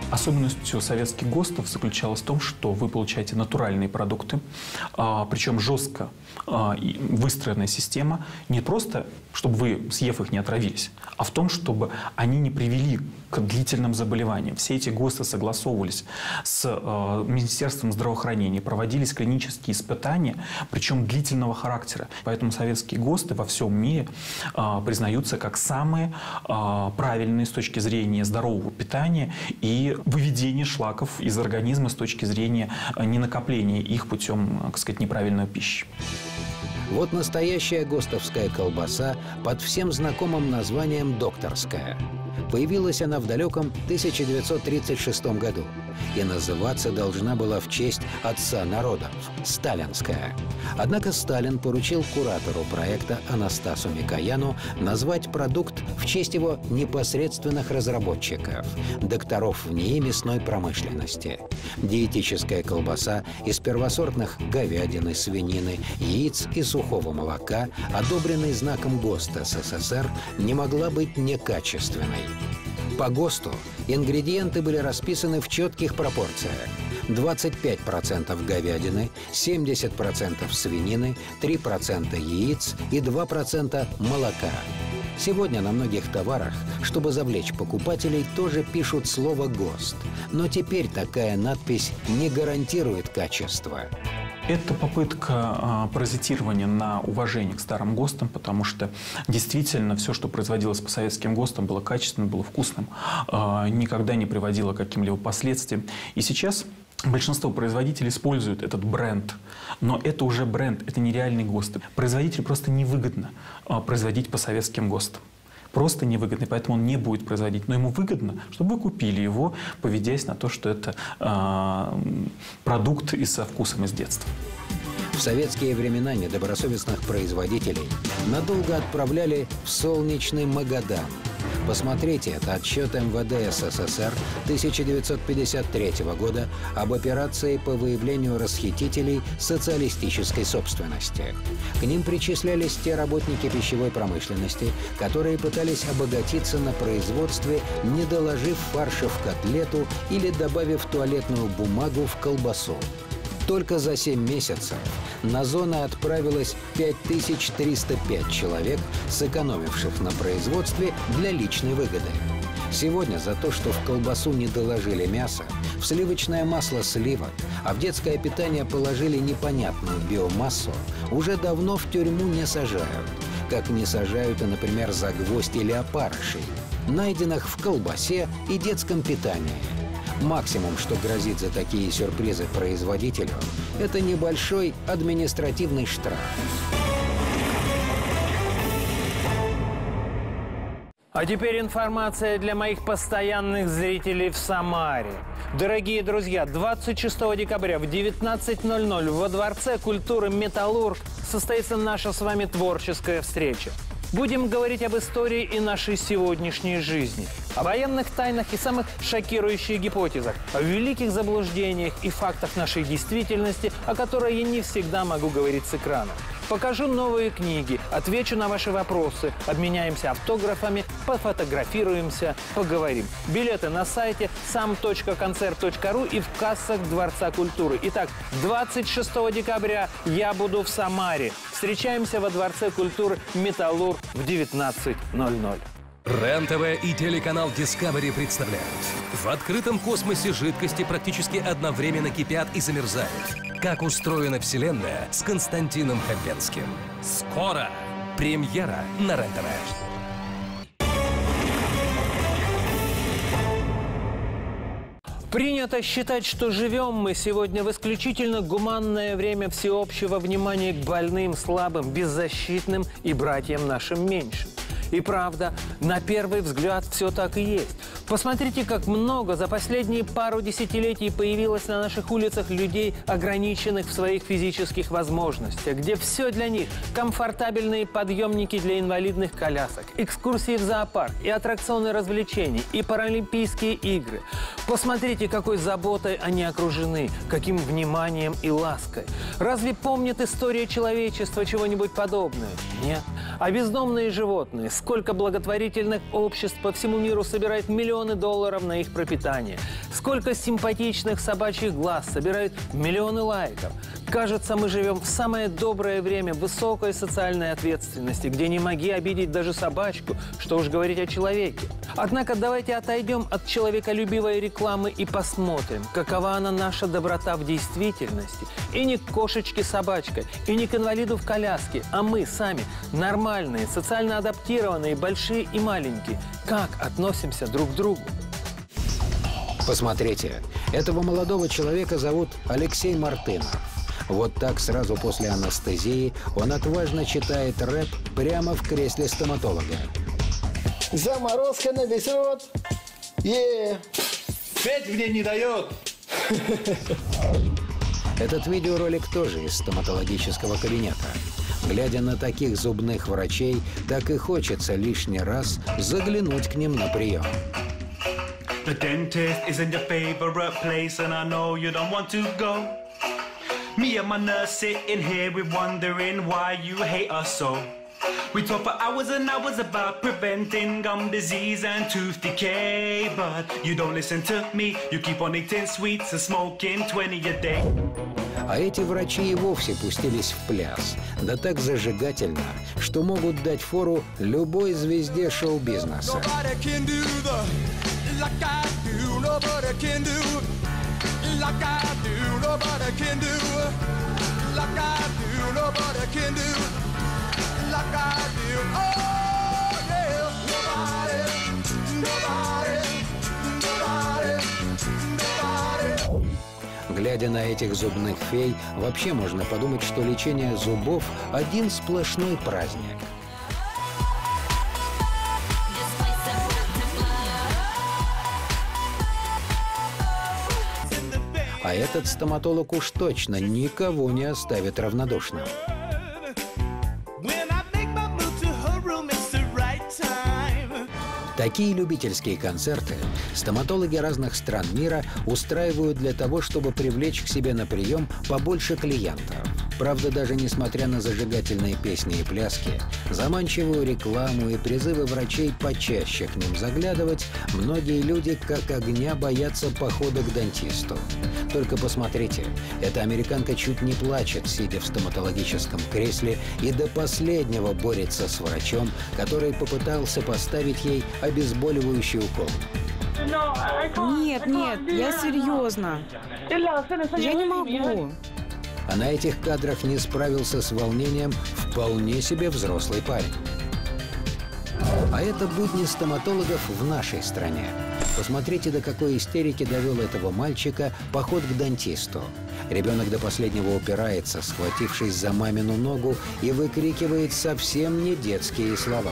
Особенностью советских ГОСТов заключалась в том, что вы получаете натуральные продукты, причем жестко выстроенная система, не просто, чтобы вы, съев их, не отравились, а в том, чтобы они не привели к длительным заболеваниям. Все эти ГОСТы согласовывались с Министерством здравоохранения, проводились клинические испытания, причем длительного характера. Поэтому советские ГОСТы во всем мире признаются как самые правильные с точки зрения здорового питания и выведения шлаков из организма с точки зрения ненакопления их путем, так сказать, неправильной пищи. Вот настоящая ГОСТовская колбаса под всем знакомым названием «докторская». Появилась она в далеком 1936 году и называться должна была в честь отца народов – «сталинская». Однако Сталин поручил куратору проекта Анастасу Микояну назвать продукт в честь его непосредственных разработчиков – докторов в НИИ мясной промышленности. Диетическая колбаса из первосортных говядины, свинины, яиц и сухого молока, одобренной знаком ГОСТа СССР, не могла быть некачественной. По ГОСТу ингредиенты были расписаны в четких пропорциях. 25% говядины, 70% свинины, 3% яиц и 2% молока. Сегодня на многих товарах, чтобы завлечь покупателей, тоже пишут слово «ГОСТ». Но теперь такая надпись не гарантирует качество. Это попытка паразитирования на уважение к старым ГОСТам, потому что действительно все, что производилось по советским ГОСТам, было качественным, было вкусным, никогда не приводило к каким-либо последствиям. И сейчас большинство производителей используют этот бренд, но это уже бренд, это нереальный ГОСТ. Производителю просто невыгодно производить по советским ГОСТам. Просто невыгодно, поэтому он не будет производить. Но ему выгодно, чтобы вы купили его, поведясь на то, что это продукт и со вкусом из детства. В советские времена недобросовестных производителей надолго отправляли в солнечный Магадан. Посмотрите, это отчет МВД СССР 1953 года об операции по выявлению расхитителей социалистической собственности. К ним причислялись те работники пищевой промышленности, которые пытались обогатиться на производстве, не доложив фарша в котлету или добавив туалетную бумагу в колбасу. Только за 7 месяцев на зоны отправилось 5305 человек, сэкономивших на производстве для личной выгоды. Сегодня за то, что в колбасу не доложили мясо, в сливочное масло сливок, а в детское питание положили непонятную биомассу, уже давно в тюрьму не сажают. Как не сажают и, например, за гвоздь или опарышей, найденных в колбасе и детском питании. Максимум, что грозит за такие сюрпризы производителю, это небольшой административный штраф. А теперь информация для моих постоянных зрителей в Самаре. Дорогие друзья, 26 декабря в 19:00 во Дворце культуры «Металлург» состоится наша с вами творческая встреча. Будем говорить об истории и нашей сегодняшней жизни, о военных тайнах и самых шокирующих гипотезах, о великих заблуждениях и фактах нашей действительности, о которой я не всегда могу говорить с экрана. Покажу новые книги, отвечу на ваши вопросы, обменяемся автографами, пофотографируемся, поговорим. Билеты на сайте sam.concert.ru и в кассах Дворца культуры. Итак, 26 декабря я буду в Самаре. Встречаемся во Дворце культуры «Металлург» в 19:00. РЕН-ТВ и телеканал Discovery представляют. В открытом космосе жидкости практически одновременно кипят и замерзают. Как устроена Вселенная с Константином Хабенским. Скоро! Премьера на РЕН-ТВ. Принято считать, что живем мы сегодня в исключительно гуманное время всеобщего внимания к больным, слабым, беззащитным и братьям нашим меньшим. И правда, на первый взгляд все так и есть. Посмотрите, как много за последние пару десятилетий появилось на наших улицах людей, ограниченных в своих физических возможностях, где все для них – комфортабельные подъемники для инвалидных колясок, экскурсии в зоопарк, и аттракционы развлечений, и паралимпийские игры. Посмотрите, какой заботой они окружены, каким вниманием и лаской. Разве помнит история человечества чего-нибудь подобное? Нет. А бездомные животные, сколько благотворительных обществ по всему миру собирает миллионы долларов на их пропитание, сколько симпатичных собачьих глаз собирают миллионы лайков. Кажется, мы живем в самое доброе время высокой социальной ответственности, где не моги обидеть даже собачку, что уж говорить о человеке. Однако давайте отойдем от человеколюбивой рекламы и посмотрим, какова она наша доброта в действительности. И не к кошечке-собачке, и не к инвалиду в коляске, а мы сами, нормальные, социально адаптированные, большие и маленькие. Как относимся друг к другу? Посмотрите, этого молодого человека зовут Алексей Мартынов. Вот так сразу после анестезии он отважно читает рэп прямо в кресле стоматолога. Заморозка на весь рот. Петь мне не дает. Этот видеоролик тоже из стоматологического кабинета. Глядя на таких зубных врачей, так и хочется лишний раз заглянуть к ним на прием. The dentist isn't your favorite place, and I know you don't want to go. Me and my nurse sitting here, we're wondering why you hate us so. We talk for hours and hours about preventing gum disease and tooth decay, but you don't listen to me. You keep on eating sweets and smoking 20 a day. А эти врачи и вовсе пустились в пляс. Да так зажигательно, что могут дать фору любой звезде шоу-бизнеса. Глядя на этих зубных фей, вообще можно подумать, что лечение зубов – один сплошной праздник. А этот стоматолог уж точно никого не оставит равнодушным. Такие любительские концерты стоматологи разных стран мира устраивают для того, чтобы привлечь к себе на прием побольше клиентов. Правда, даже несмотря на зажигательные песни и пляски, заманчивую рекламу и призывы врачей почаще к ним заглядывать, многие люди как огня боятся похода к дантисту. Только посмотрите, эта американка чуть не плачет, сидя в стоматологическом кресле, и до последнего борется с врачом, который попытался поставить ей обезболивающий укол. Нет, я серьезно. Я не могу. А на этих кадрах не справился с волнением вполне себе взрослый парень. А это будни стоматологов в нашей стране. Посмотрите, до какой истерики довел этого мальчика поход к дантисту. Ребенок до последнего упирается, схватившись за мамину ногу, и выкрикивает совсем не детские слова.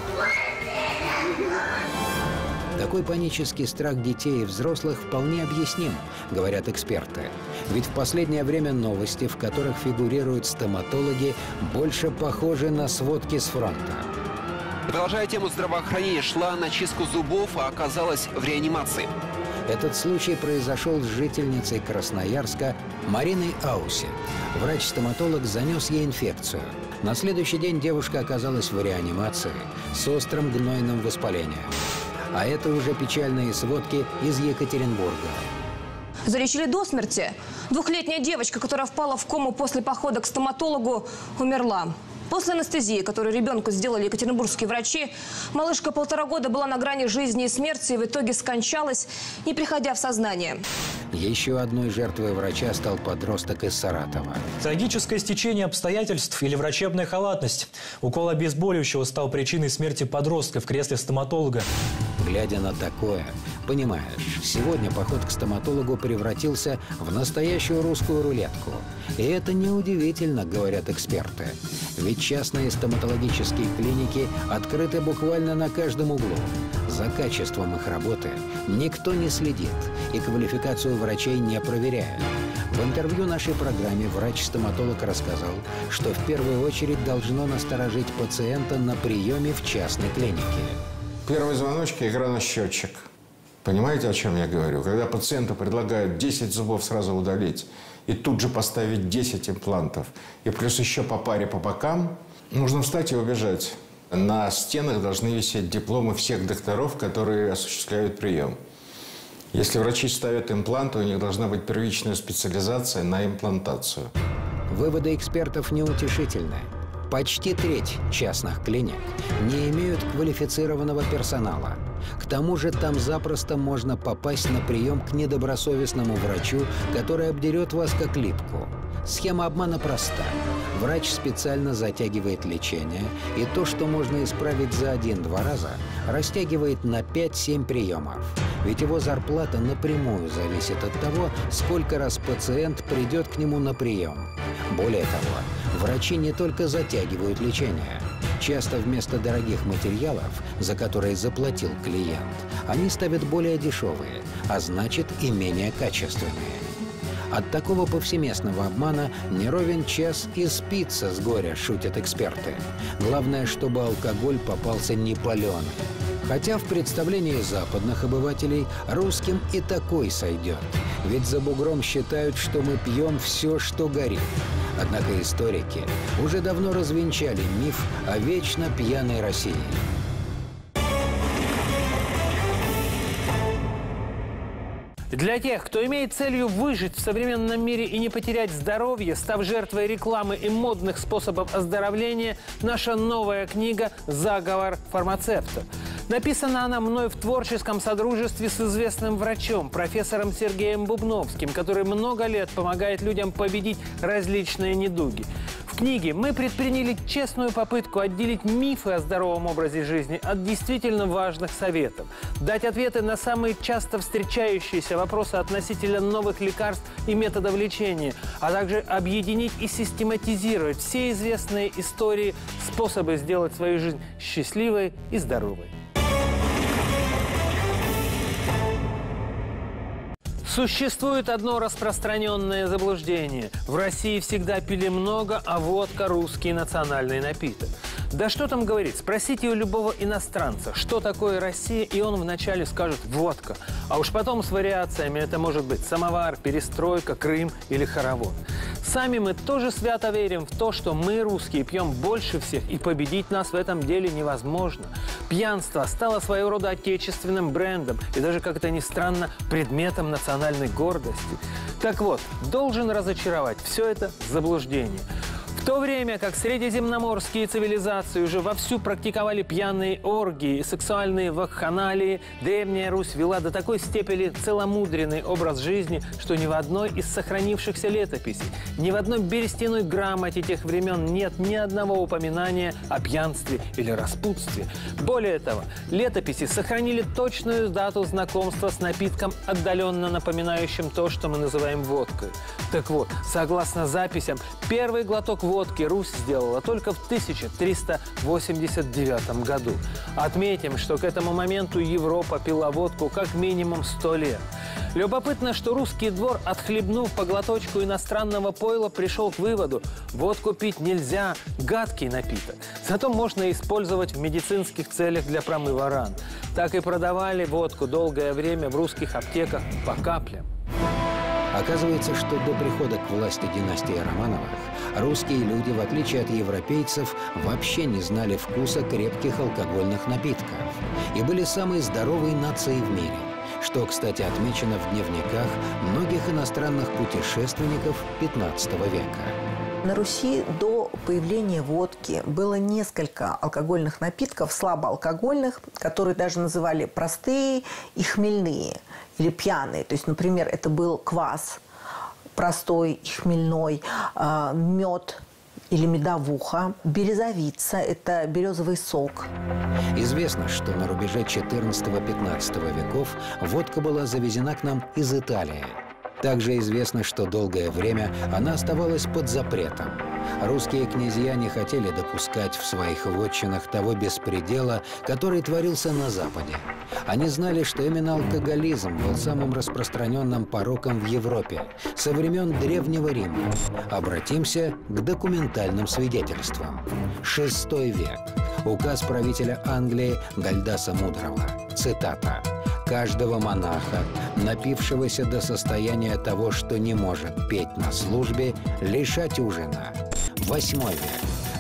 Такой панический страх детей и взрослых вполне объясним, говорят эксперты. Ведь в последнее время новости, в которых фигурируют стоматологи, больше похожи на сводки с фронта. Продолжая тему здравоохранения, шла на чистку зубов, а оказалась в реанимации. Этот случай произошел с жительницей Красноярска Мариной Ауси. Врач-стоматолог занес ей инфекцию. На следующий день девушка оказалась в реанимации с острым гнойным воспалением. А это уже печальные сводки из Екатеринбурга. Залечили до смерти. 2-летняя девочка, которая впала в кому после похода к стоматологу, умерла. После анестезии, которую ребенку сделали екатеринбургские врачи, малышка 1,5 года была на грани жизни и смерти и в итоге скончалась, не приходя в сознание. Еще одной жертвой врача стал подросток из Саратова. Трагическое стечение обстоятельств или врачебная халатность. Укол обезболивающего стал причиной смерти подростка в кресле стоматолога. Глядя на такое, понимаешь, сегодня поход к стоматологу превратился в настоящую русскую рулетку. И это неудивительно, говорят эксперты. Ведь частные стоматологические клиники открыты буквально на каждом углу. За качеством их работы никто не следит и квалификацию врачей не проверяет. В интервью нашей программе врач-стоматолог рассказал, что в первую очередь должно насторожить пациента на приеме в частной клинике. Первые звоночки – игра на счетчик. Понимаете, о чем я говорю? Когда пациенту предлагают 10 зубов сразу удалить и тут же поставить 10 имплантов, и плюс еще по паре по бокам, нужно встать и убежать. На стенах должны висеть дипломы всех докторов, которые осуществляют прием. Если врачи ставят имплант, у них должна быть первичная специализация на имплантацию. Выводы экспертов неутешительны. Почти треть частных клиник не имеют квалифицированного персонала. К тому же там запросто можно попасть на прием к недобросовестному врачу, который обдерет вас как липку. Схема обмана проста. Врач специально затягивает лечение, и то, что можно исправить за 1-2 раза, растягивает на 5-7 приемов. Ведь его зарплата напрямую зависит от того, сколько раз пациент придет к нему на прием. Более того, врачи не только затягивают лечение. Часто вместо дорогих материалов, за которые заплатил клиент, они ставят более дешевые, а значит и менее качественные. От такого повсеместного обмана не ровен час и спится с горя, шутят эксперты. Главное, чтобы алкоголь попался не паленый. Хотя в представлении западных обывателей русским и такой сойдет. Ведь за бугром считают, что мы пьем все, что горит. Однако историки уже давно развенчали миф о вечно пьяной России. Для тех, кто имеет целью выжить в современном мире и не потерять здоровье, став жертвой рекламы и модных способов оздоровления, наша новая книга «Заговор фармацевта». Написана она мной в творческом содружестве с известным врачом, профессором Сергеем Бубновским, который много лет помогает людям победить различные недуги. В книге мы предприняли честную попытку отделить мифы о здоровом образе жизни от действительно важных советов, дать ответы на самые часто встречающиеся вопросы относительно новых лекарств и методов лечения, а также объединить и систематизировать все известные истории, способы сделать свою жизнь счастливой и здоровой. Существует одно распространенное заблуждение. В России всегда пили много, а водка – русский национальный напиток. Да что там говорить, спросите у любого иностранца, что такое Россия, и он вначале скажет «водка». А уж потом с вариациями это может быть самовар, перестройка, Крым или хоровод. Сами мы тоже свято верим в то, что мы, русские, пьем больше всех, и победить нас в этом деле невозможно. Пьянство стало своего рода отечественным брендом и даже, как это ни странно, предметом национальной гордости. Так вот, должен разочаровать все это заблуждение. В то время как средиземноморские цивилизации уже вовсю практиковали пьяные оргии и сексуальные вакханалии, Древняя Русь вела до такой степени целомудренный образ жизни, что ни в одной из сохранившихся летописей, ни в одной берестяной грамоте тех времен нет ни одного упоминания о пьянстве или распутстве. Более того, летописи сохранили точную дату знакомства с напитком, отдаленно напоминающим то, что мы называем водкой. Так вот, согласно записям, первый глоток водки Русь сделала только в 1389 году. Отметим, что к этому моменту Европа пила водку как минимум 100 лет. Любопытно, что русский двор, отхлебнув по глоточку иностранного пойла, пришел к выводу: водку пить нельзя, гадкий напиток. Зато можно использовать в медицинских целях для промыва ран. Так и продавали водку долгое время в русских аптеках по каплям. Оказывается, что до прихода к власти династии Романовых русские люди, в отличие от европейцев, вообще не знали вкуса крепких алкогольных напитков и были самой здоровой нацией в мире, что, кстати, отмечено в дневниках многих иностранных путешественников XV века. На Руси до появления водки было несколько алкогольных напитков, слабоалкогольных, которые даже называли простые и хмельные, или пьяные. То есть, например, это был квас простой и хмельной, мед или медовуха, березовица – это березовый сок. Известно, что на рубеже XIV-XV веков водка была завезена к нам из Италии. Также известно, что долгое время она оставалась под запретом. Русские князья не хотели допускать в своих вотчинах того беспредела, который творился на Западе. Они знали, что именно алкоголизм был самым распространенным пороком в Европе со времен Древнего Рима. Обратимся к документальным свидетельствам. VI век. Указ правителя Англии Гальдаса Мудрого. Цитата. «Каждого монаха, напившегося до состояния того, что не может петь на службе, лишать ужина». VIII век.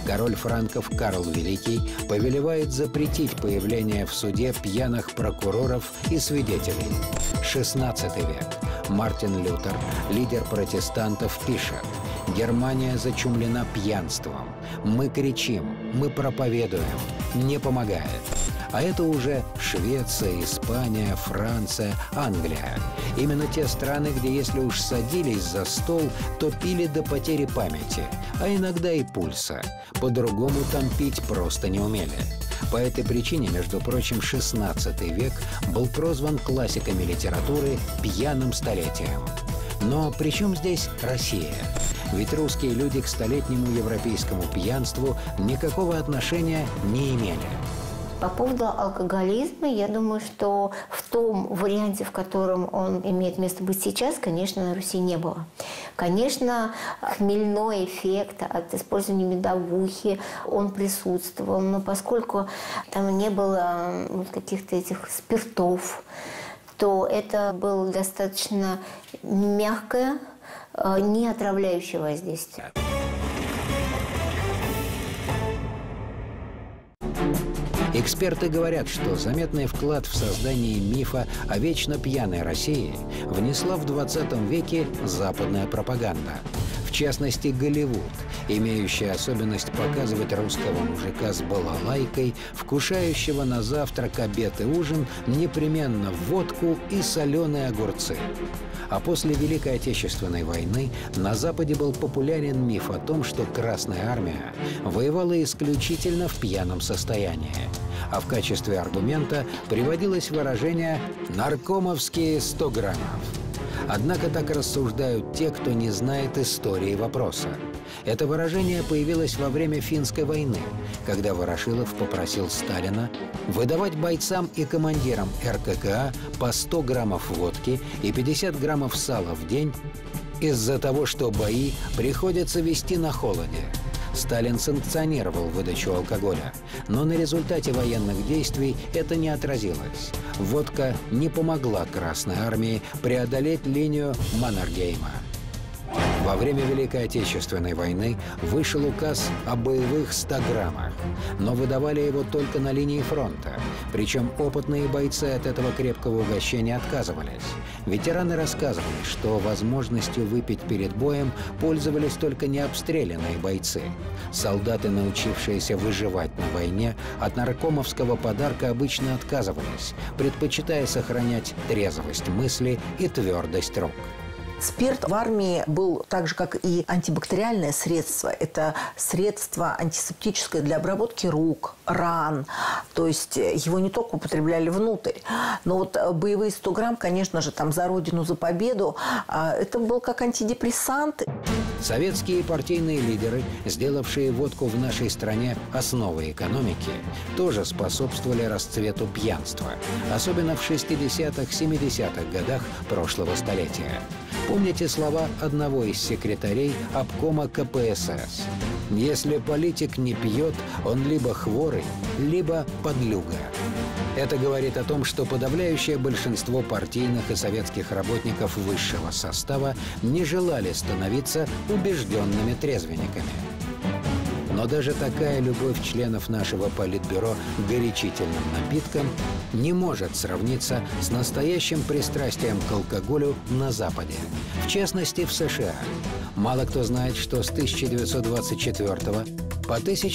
Король франков Карл Великий повелевает запретить появление в суде пьяных прокуроров и свидетелей. 16 век. Мартин Лютер, лидер протестантов, пишет: «Германия зачумлена пьянством. Мы кричим, мы проповедуем, не помогает». А это уже Швеция, Испания, Франция, Англия. Именно те страны, где если уж садились за стол, то пили до потери памяти, а иногда и пульса. По-другому там пить просто не умели. По этой причине, между прочим, XVI век был прозван классиками литературы «пьяным столетием». Но при чем здесь Россия? Ведь русские люди к столетнему европейскому пьянству никакого отношения не имели. По поводу алкоголизма, я думаю, что в том варианте, в котором он имеет место быть сейчас, конечно, на Руси не было. Конечно, хмельной эффект от использования медовухи, он присутствовал, но поскольку там не было каких-то этих спиртов, то это было достаточно мягкое, не отравляющее воздействие. Эксперты говорят, что заметный вклад в создание мифа о вечно пьяной России внесла в 20 веке западная пропаганда. В частности, Голливуд, имеющий особенность показывать русского мужика с балалайкой, вкушающего на завтрак, обед и ужин непременно водку и соленые огурцы. А после Великой Отечественной войны на Западе был популярен миф о том, что Красная Армия воевала исключительно в пьяном состоянии. А в качестве аргумента приводилось выражение «наркомовские 100 граммов». Однако так рассуждают те, кто не знает истории вопроса. Это выражение появилось во время Финской войны, когда Ворошилов попросил Сталина выдавать бойцам и командирам РККА по 100 граммов водки и 50 граммов сала в день из-за того, что бои приходится вести на холоде. Сталин санкционировал выдачу алкоголя, но на результате военных действий это не отразилось. Водка не помогла Красной Армии преодолеть линию Маннергейма. Во время Великой Отечественной войны вышел указ о боевых 100 граммах, но выдавали его только на линии фронта. Причем опытные бойцы от этого крепкого угощения отказывались. Ветераны рассказывали, что возможностью выпить перед боем пользовались только необстрелянные бойцы. Солдаты, научившиеся выживать на войне, от наркомовского подарка обычно отказывались, предпочитая сохранять трезвость мысли и твердость рук. Спирт в армии был так же, как и антибактериальное средство. Это средство антисептическое для обработки рук, ран. То есть его не только употребляли внутрь. Но вот боевые 100 грамм, конечно же, там за Родину, за победу, это был как антидепрессант. Советские партийные лидеры, сделавшие водку в нашей стране основой экономики, тоже способствовали расцвету пьянства. Особенно в 60-х, 70-х годах прошлого столетия. Помните слова одного из секретарей обкома КПСС? «Если политик не пьет, он либо хворый, либо подлюга». Это говорит о том, что подавляющее большинство партийных и советских работников высшего состава не желали становиться убежденными трезвенниками. Но даже такая любовь членов нашего политбюро к горячительным напиткам не может сравниться с настоящим пристрастием к алкоголю на Западе, в частности в США. Мало кто знает, что с 1924 по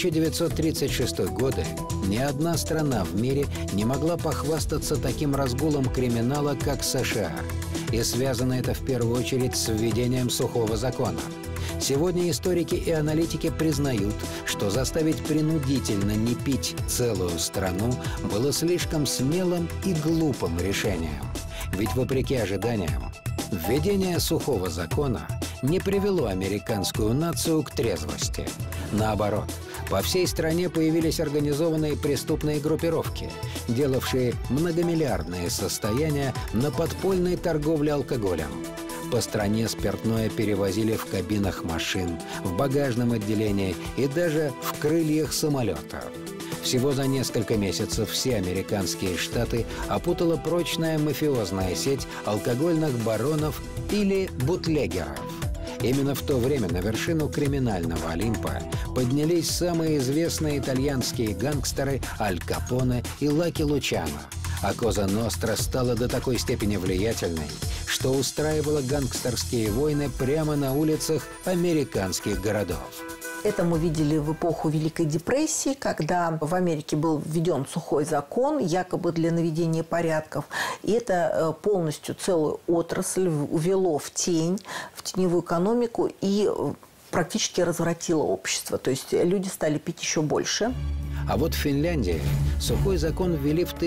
1936 годы ни одна страна в мире не могла похвастаться таким разгулом криминала, как США. И связано это в первую очередь с введением сухого закона. Сегодня историки и аналитики признают, что заставить принудительно не пить целую страну было слишком смелым и глупым решением. Ведь, вопреки ожиданиям, введение сухого закона не привело американскую нацию к трезвости. Наоборот, по всей стране появились организованные преступные группировки, делавшие многомиллиардные состояния на подпольной торговле алкоголем. По стране спиртное перевозили в кабинах машин, в багажном отделении и даже в крыльях самолетов. Всего за несколько месяцев все американские штаты опутала прочная мафиозная сеть алкогольных баронов или бутлегеров. Именно в то время на вершину криминального Олимпа поднялись самые известные итальянские гангстеры Аль Капоне и Лаки Лучано. А Коза Ностра стала до такой степени влиятельной, что устраивала гангстерские войны прямо на улицах американских городов. Это мы видели в эпоху Великой депрессии, когда в Америке был введен сухой закон, якобы для наведения порядков. И это полностью целую отрасль увело в тень, в теневую экономику и практически развратило общество. То есть люди стали пить еще больше. А вот в Финляндии сухой закон ввели в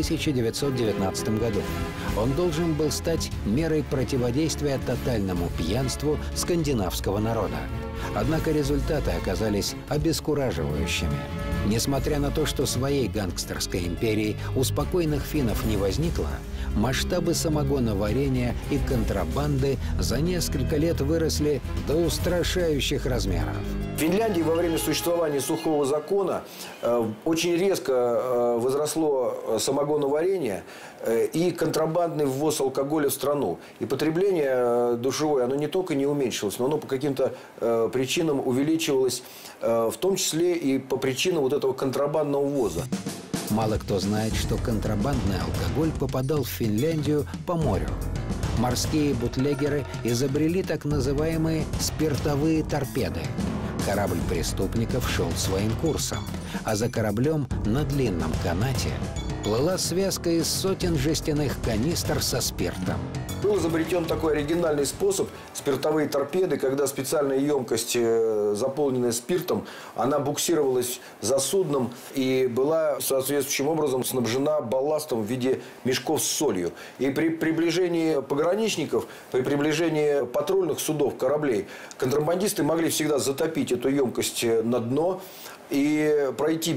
1919 году. Он должен был стать мерой противодействия тотальному пьянству скандинавского народа. Однако результаты оказались обескураживающими. Несмотря на то, что своей гангстерской империи у спокойных финнов не возникло, масштабы самогоноварения и контрабанды за несколько лет выросли до устрашающих размеров. В Финляндии во время существования сухого закона очень резко возросло самогоноварение и контрабандный ввоз алкоголя в страну. И потребление душевое, оно не только не уменьшилось, но оно по каким-то причинам увеличивалось, в том числе и по причинам вот этого контрабандного ввоза. Мало кто знает, что контрабандный алкоголь попадал в Финляндию по морю. Морские бутлегеры изобрели так называемые спиртовые торпеды. Корабль преступников шел своим курсом, а за кораблем на длинном канате плыла связка из сотен жестяных канистр со спиртом. Был изобретен такой оригинальный способ – спиртовые торпеды, когда специальная емкость, заполненная спиртом, она буксировалась за судном и была соответствующим образом снабжена балластом в виде мешков с солью. И при приближении пограничников, при приближении патрульных судов, кораблей, контрабандисты могли всегда затопить эту емкость на дно и пройти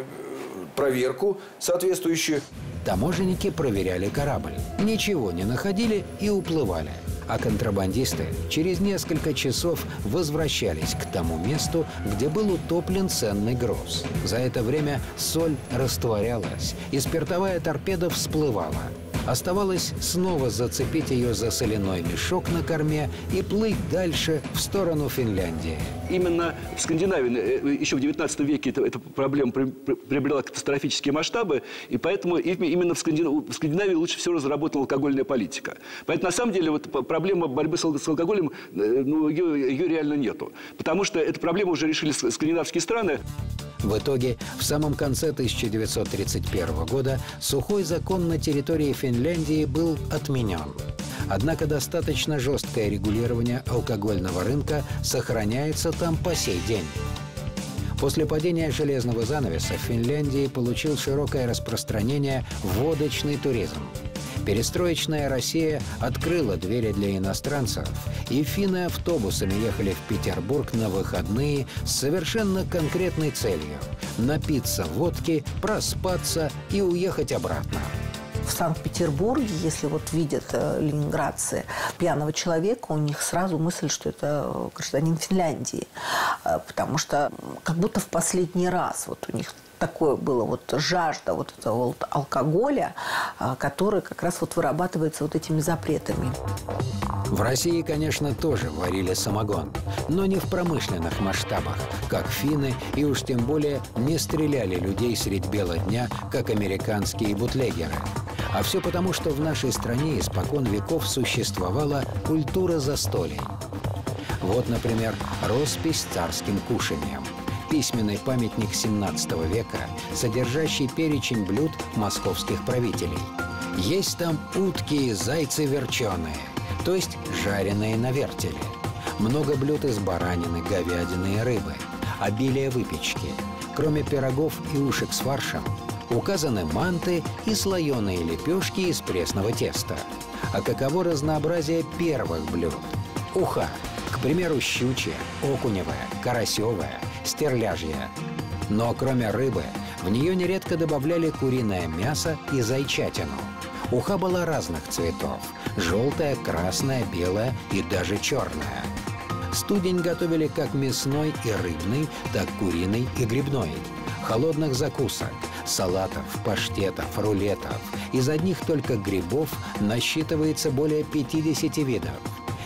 проверку соответствующую. Таможенники проверяли корабль, ничего не находили и уплывали. А контрабандисты через несколько часов возвращались к тому месту, где был утоплен ценный груз. За это время соль растворялась, и спиртовая торпеда всплывала. Оставалось снова зацепить ее за соляной мешок на корме и плыть дальше в сторону Финляндии. Именно в Скандинавии еще в 19 веке эта проблема приобрела катастрофические масштабы, и поэтому именно в Скандинавии лучше всего разработана алкогольная политика. Поэтому на самом деле вот проблема борьбы с алкоголем, ее реально нету. Потому что эту проблему уже решили скандинавские страны. В итоге, в самом конце 1931 года сухой закон на территории Финляндии был отменен. Однако достаточно жесткое регулирование алкогольного рынка сохраняется там по сей день. После падения железного занавеса в Финляндии получил широкое распространение водочный туризм. Перестроечная Россия открыла двери для иностранцев, и финны автобусами ехали в Петербург на выходные с совершенно конкретной целью – напиться водки, проспаться и уехать обратно. В Санкт-Петербурге, если вот видят ленинградцы пьяного человека, у них сразу мысль, что это гражданин Финляндии. Потому что как будто в последний раз вот у них такое было вот жажда вот этого вот алкоголя, который как раз вот вырабатывается вот этими запретами. В России, конечно, тоже варили самогон, но не в промышленных масштабах, как финны, и уж тем более не стреляли людей средь бела дня, как американские бутлегеры. А все потому, что в нашей стране испокон веков существовала культура застолий. Вот, например, роспись с царским кушанием. Письменный памятник XVII века, содержащий перечень блюд московских правителей. Есть там утки и зайцы верченые, то есть жареные на вертеле. Много блюд из баранины, говядины и рыбы, обилие выпечки. Кроме пирогов и ушек с фаршем, указаны манты и слоеные лепешки из пресного теста. А каково разнообразие первых блюд? Уха, к примеру, щучья, окуневая, карасевая, стерляжья. Но кроме рыбы, в нее нередко добавляли куриное мясо и зайчатину. Уха была разных цветов – желтая, красная, белая и даже черная. Студень готовили как мясной и рыбный, так куриный и грибной. Холодных закусок, салатов, паштетов, рулетов. Из одних только грибов насчитывается более 50 видов.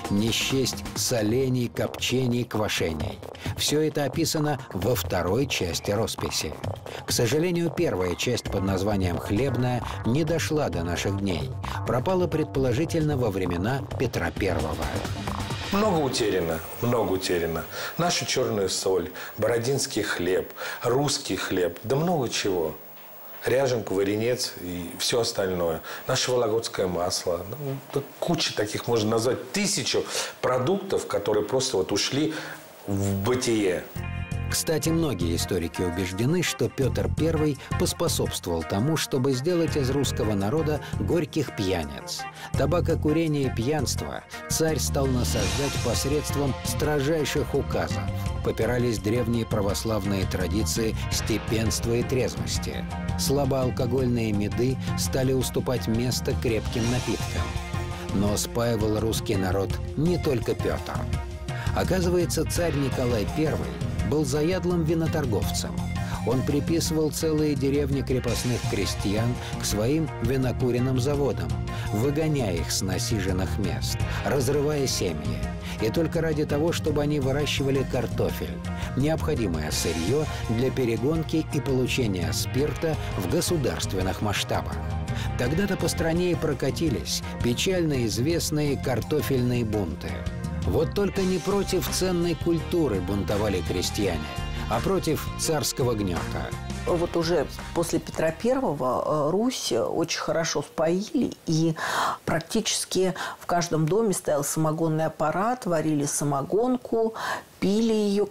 Не счесть солений, копчений, квашений. Все это описано во второй части росписи. К сожалению, первая часть под названием «Хлебная» не дошла до наших дней. Пропала предположительно во времена Петра Первого. Много утеряно, много утеряно. Нашу черную соль, бородинский хлеб, русский хлеб, да много чего. Ряженку, варенец и все остальное. Наше вологодское масло. Да куча таких, можно назвать 1000 продуктов, которые просто вот ушли в бытие. Кстати, многие историки убеждены, что Петр I поспособствовал тому, чтобы сделать из русского народа горьких пьяниц. Табакокурение и пьянство царь стал насаждать посредством строжайших указов. Попирались древние православные традиции степенства и трезвости. Слабоалкогольные меды стали уступать место крепким напиткам. Но спаивал русский народ не только Петр. Оказывается, царь Николай I был заядлым виноторговцем. Он приписывал целые деревни крепостных крестьян к своим винокуренным заводам, выгоняя их с насиженных мест, разрывая семьи. И только ради того, чтобы они выращивали картофель, необходимое сырье для перегонки и получения спирта в государственных масштабах. Тогда-то по стране и прокатились печально известные картофельные бунты. Вот только не против ценной культуры бунтовали крестьяне, а против царского гнета. Вот уже после Петра I Русь очень хорошо споили, и практически в каждом доме стоял самогонный аппарат, варили самогонку, пили ее.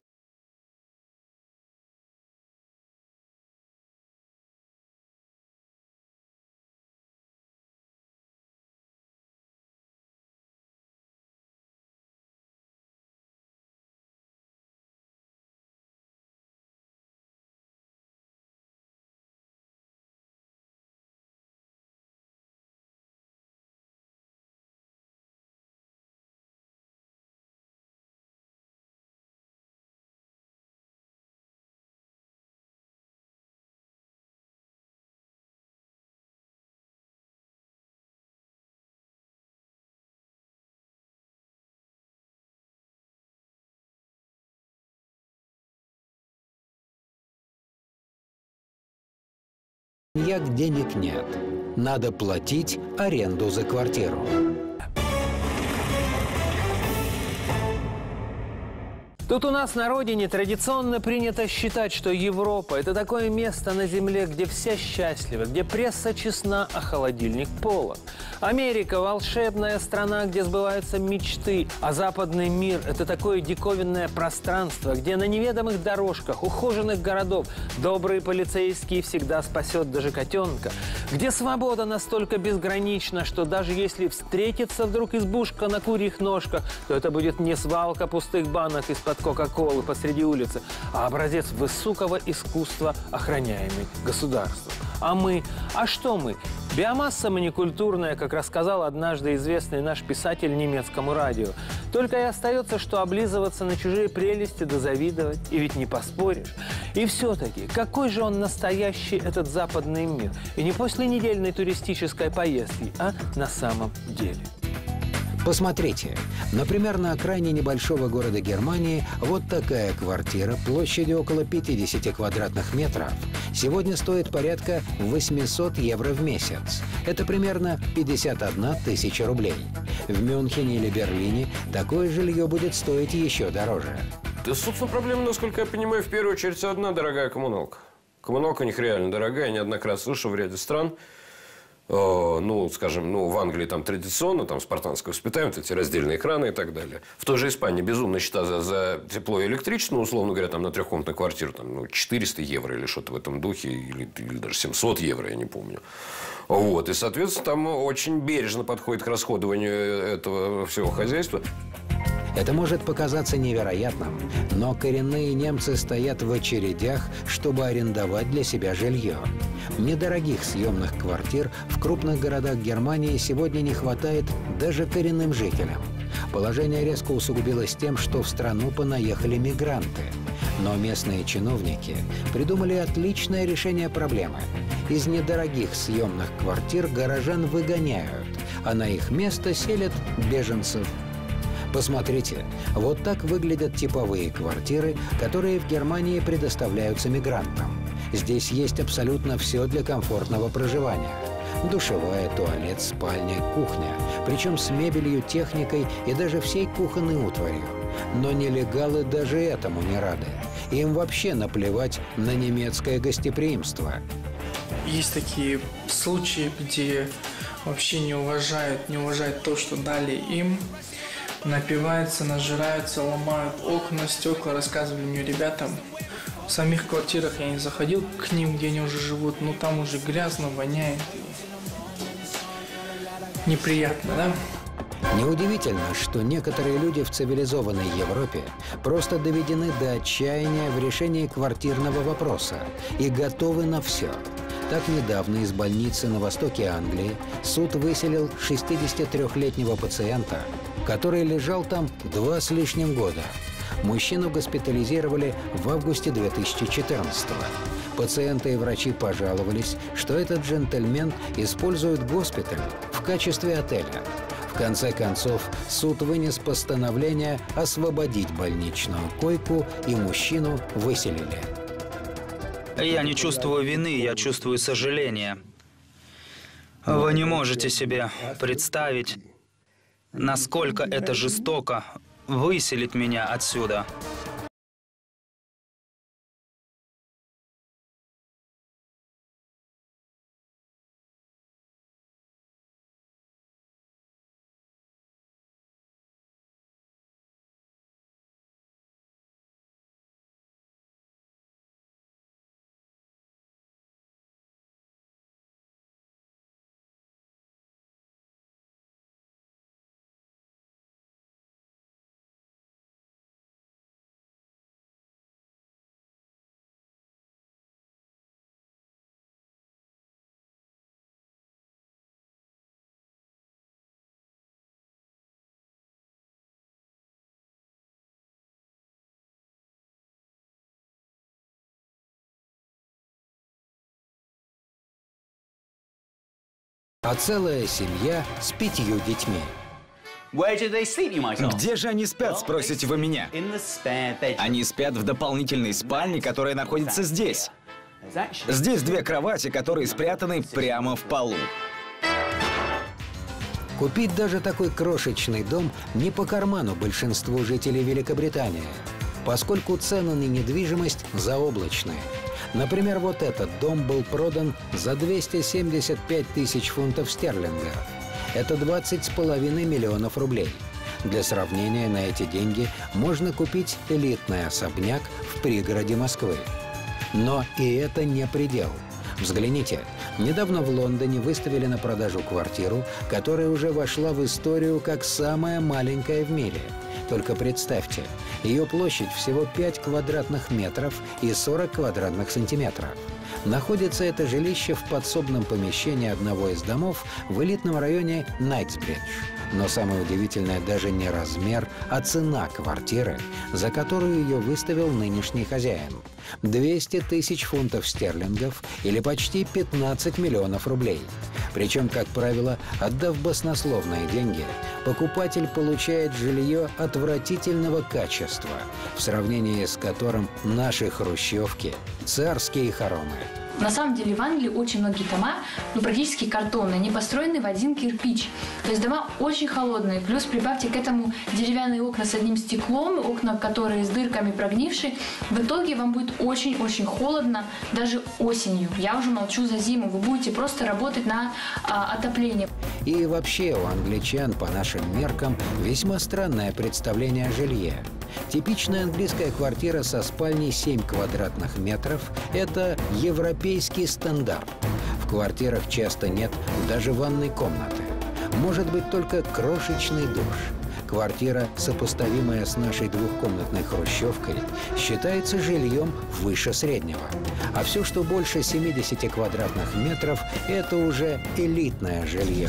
Коньяк денег нет. Надо платить аренду за квартиру. Тут у нас на родине традиционно принято считать, что Европа – это такое место на земле, где все счастливы, где пресса честна, а холодильник полон. Америка – волшебная страна, где сбываются мечты, а западный мир – это такое диковинное пространство, где на неведомых дорожках ухоженных городов добрый полицейский всегда спасет даже котенка, где свобода настолько безгранична, что даже если встретится вдруг избушка на курьих ножках, то это будет не свалка пустых банок из-под Кока-колы посреди улицы, а образец высокого искусства, охраняемый государством. А мы? А что мы? Биомасса манекультурная, как рассказал однажды известный наш писатель немецкому радио. Только и остается, что облизываться на чужие прелести да завидовать. И ведь не поспоришь. И все-таки, какой же он настоящий, этот западный мир? И не после недельной туристической поездки, а на самом деле. Посмотрите, например, на окраине небольшого города Германии вот такая квартира площадью около 50 квадратных метров сегодня стоит порядка 800 евро в месяц. Это примерно 51 тысяча рублей. В Мюнхене или Берлине такое жилье будет стоить еще дороже. Да, собственно, проблема, насколько я понимаю, в первую очередь одна дорогая коммуналка. Коммуналка у них реально дорогая, я неоднократно слышал в ряде стран. Ну, скажем, в Англии там традиционно, там спартанское воспитание, вот эти раздельные экраны и так далее. В той же Испании безумно счета за тепло и электричество, условно говоря, там на трехкомнатную квартиру там, 400 евро или что-то в этом духе, или даже 700 евро, я не помню. Вот, и, соответственно, там очень бережно подходит к расходованию этого всего хозяйства. Это может показаться невероятным, но коренные немцы стоят в очередях, чтобы арендовать для себя жилье. Недорогих съемных квартир в крупных городах Германии сегодня не хватает даже коренным жителям. Положение резко усугубилось тем, что в страну понаехали мигранты. Но местные чиновники придумали отличное решение проблемы. Из недорогих съемных квартир горожан выгоняют, а на их место селят беженцев. Посмотрите, вот так выглядят типовые квартиры, которые в Германии предоставляются мигрантам. Здесь есть абсолютно все для комфортного проживания. Душевая, туалет, спальня, кухня. Причем с мебелью, техникой и даже всей кухонной утварью. Но нелегалы даже этому не рады. Им вообще наплевать на немецкое гостеприимство. Есть такие случаи, где вообще не уважают то, что дали им. Напиваются, нажираются, ломают окна, стекла. Рассказывали мне ребятам. В самих квартирах я не заходил к ним, где они уже живут, но там уже грязно, воняет. Неприятно, да? Неудивительно, что некоторые люди в цивилизованной Европе просто доведены до отчаяния в решении квартирного вопроса и готовы на все. Так недавно из больницы на востоке Англии суд выселил 63-летнего пациента, который лежал там 2 с лишним года. Мужчину госпитализировали в августе 2014-го. Пациенты и врачи пожаловались, что этот джентльмен использует госпиталь в качестве отеля. В конце концов, суд вынес постановление освободить больничную койку, и мужчину выселили. Я не чувствую вины, я чувствую сожаление. Вы не можете себе представить, насколько это жестоко выселить меня отсюда. А целая семья с 5 детьми. Где же они спят, спросите вы меня? Они спят в дополнительной спальне, которая находится здесь. Здесь 2 кровати, которые спрятаны прямо в полу. Купить даже такой крошечный дом не по карману большинству жителей Великобритании, поскольку цены на недвижимость заоблачные. Например, вот этот дом был продан за 275 тысяч фунтов стерлингов. Это 20,5 миллионов рублей. Для сравнения, на эти деньги можно купить элитный особняк в пригороде Москвы. Но и это не предел. Взгляните, недавно в Лондоне выставили на продажу квартиру, которая уже вошла в историю как самая маленькая в мире. Только представьте, ее площадь всего 5 квадратных метров и 40 квадратных сантиметров. Находится это жилище в подсобном помещении одного из домов в элитном районе Найтсбридж. Но самое удивительное даже не размер, а цена квартиры, за которую ее выставил нынешний хозяин. 200 тысяч фунтов стерлингов или почти 15 миллионов рублей. Причем, как правило, отдав баснословные деньги, покупатель получает жилье отвратительного качества, в сравнении с которым наши хрущевки – царские хоромы. На самом деле в Англии очень многие дома, практически картонные, они построены в один кирпич. То есть дома очень холодные. Плюс прибавьте к этому деревянные окна с одним стеклом, окна, которые с дырками прогнившие. В итоге вам будет очень-очень холодно даже осенью. Я уже молчу за зиму. Вы будете просто работать на отопление. И вообще у англичан, по нашим меркам, весьма странное представление о жилье. Типичная английская квартира со спальней 7 квадратных метров – это европейский стандарт. В квартирах часто нет даже ванной комнаты. Может быть только крошечный душ. Квартира, сопоставимая с нашей двухкомнатной хрущевкой, считается жильем выше среднего. А все, что больше 70 квадратных метров – это уже элитное жилье.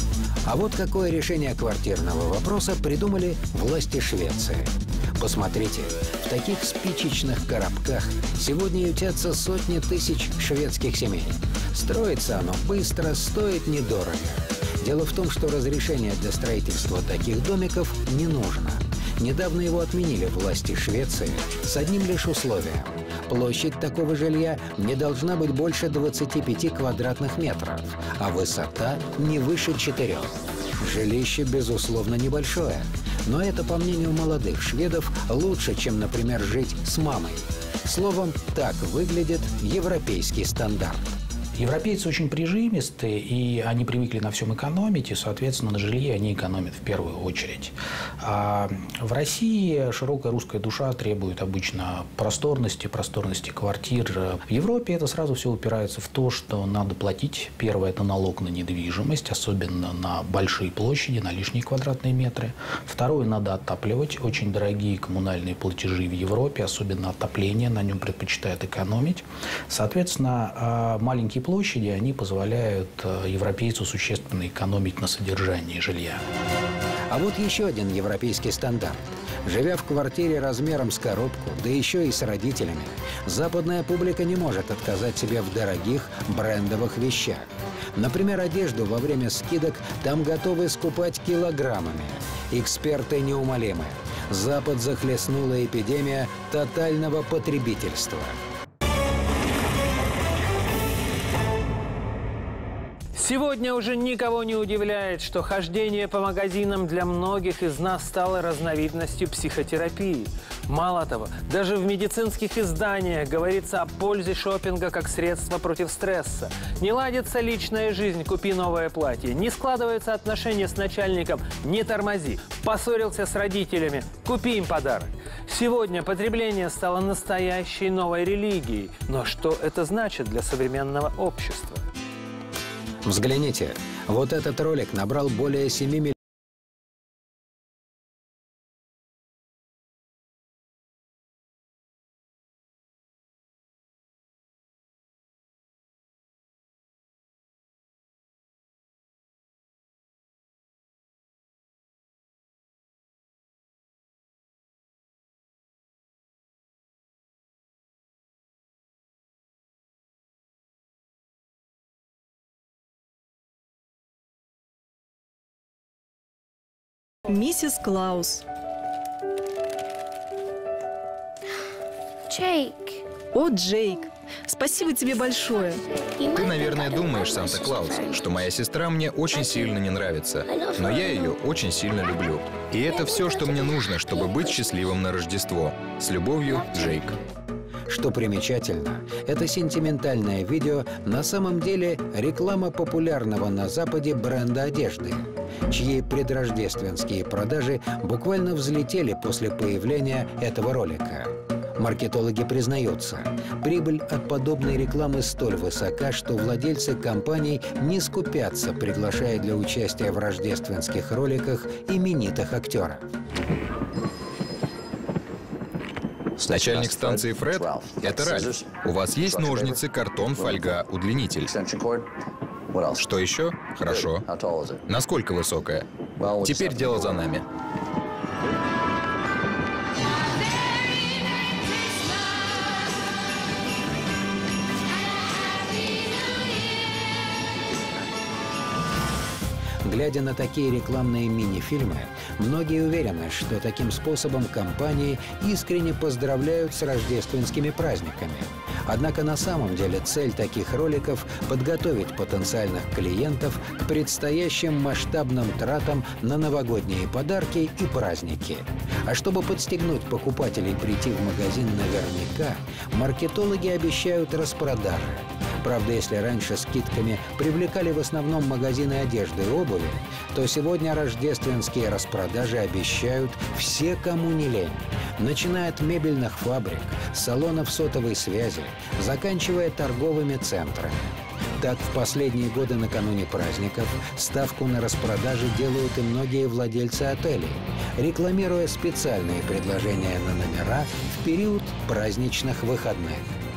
А вот какое решение квартирного вопроса придумали власти Швеции. Посмотрите, в таких спичечных коробках сегодня ютятся сотни тысяч шведских семей. Строится оно быстро, стоит недорого. Дело в том, что разрешение для строительства таких домиков не нужно. Недавно его отменили власти Швеции с одним лишь условием. Площадь такого жилья не должна быть больше 25 квадратных метров, а высота не выше 4. Жилище, безусловно, небольшое, но это, по мнению молодых шведов, лучше, чем, например, жить с мамой. Словом, так выглядит европейский стандарт. Европейцы очень прижимистые, и они привыкли на всем экономить, и, соответственно, на жилье они экономят в первую очередь. А в России широкая русская душа требует обычно просторности квартир. В Европе это сразу все упирается в то, что надо платить. Первое – это налог на недвижимость, особенно на большие площади, на лишние квадратные метры. Второе – надо отапливать. Очень дорогие коммунальные платежи в Европе, особенно отопление, на нем предпочитают экономить. Соответственно, маленькие площади, они позволяют европейцу существенно экономить на содержании жилья. А вот еще один европейский стандарт. Живя в квартире размером с коробку, да еще и с родителями, западная публика не может отказать себе в дорогих брендовых вещах. Например, одежду во время скидок там готовы скупать килограммами. Эксперты неумолимы. Запад захлестнула эпидемия тотального потребительства. Сегодня уже никого не удивляет, что хождение по магазинам для многих из нас стало разновидностью психотерапии. Мало того, даже в медицинских изданиях говорится о пользе шопинга как средства против стресса. Не ладится личная жизнь, купи новое платье. Не складываются отношения с начальником, не тормози. Поссорился с родителями, купи им подарок. Сегодня потребление стало настоящей новой религией. Но что это значит для современного общества? Взгляните, вот этот ролик набрал более 7 миллионов. Миссис Клаус. Джейк. О, Джейк, спасибо тебе большое. Ты, наверное, думаешь, Санта-Клаус, что моя сестра мне очень сильно не нравится, но я ее очень сильно люблю. И это все, что мне нужно, чтобы быть счастливым на Рождество. С любовью, Джейк. Что примечательно, это сентиментальное видео на самом деле реклама популярного на Западе бренда одежды, чьи предрождественские продажи буквально взлетели после появления этого ролика. Маркетологи признаются, прибыль от подобной рекламы столь высока, что владельцы компаний не скупятся, приглашая для участия в рождественских роликах именитых актеров. Начальник станции Фред, это Ральф. У вас есть ножницы, картон, фольга, удлинитель? Что еще? Хорошо. Насколько высокая? Теперь дело за нами. Глядя на такие рекламные мини-фильмы, многие уверены, что таким способом компании искренне поздравляют с рождественскими праздниками. Однако на самом деле цель таких роликов – подготовить потенциальных клиентов к предстоящим масштабным тратам на новогодние подарки и праздники. А чтобы подстегнуть покупателей прийти в магазин наверняка, маркетологи обещают распродажи. Правда, если раньше скидками привлекали в основном магазины одежды и обуви, то сегодня рождественские распродажи обещают все, кому не лень. Начиная от мебельных фабрик, салонов сотовой связи, заканчивая торговыми центрами. Так, в последние годы накануне праздников ставку на распродажи делают и многие владельцы отелей, рекламируя специальные предложения на номера в период праздничных выходных.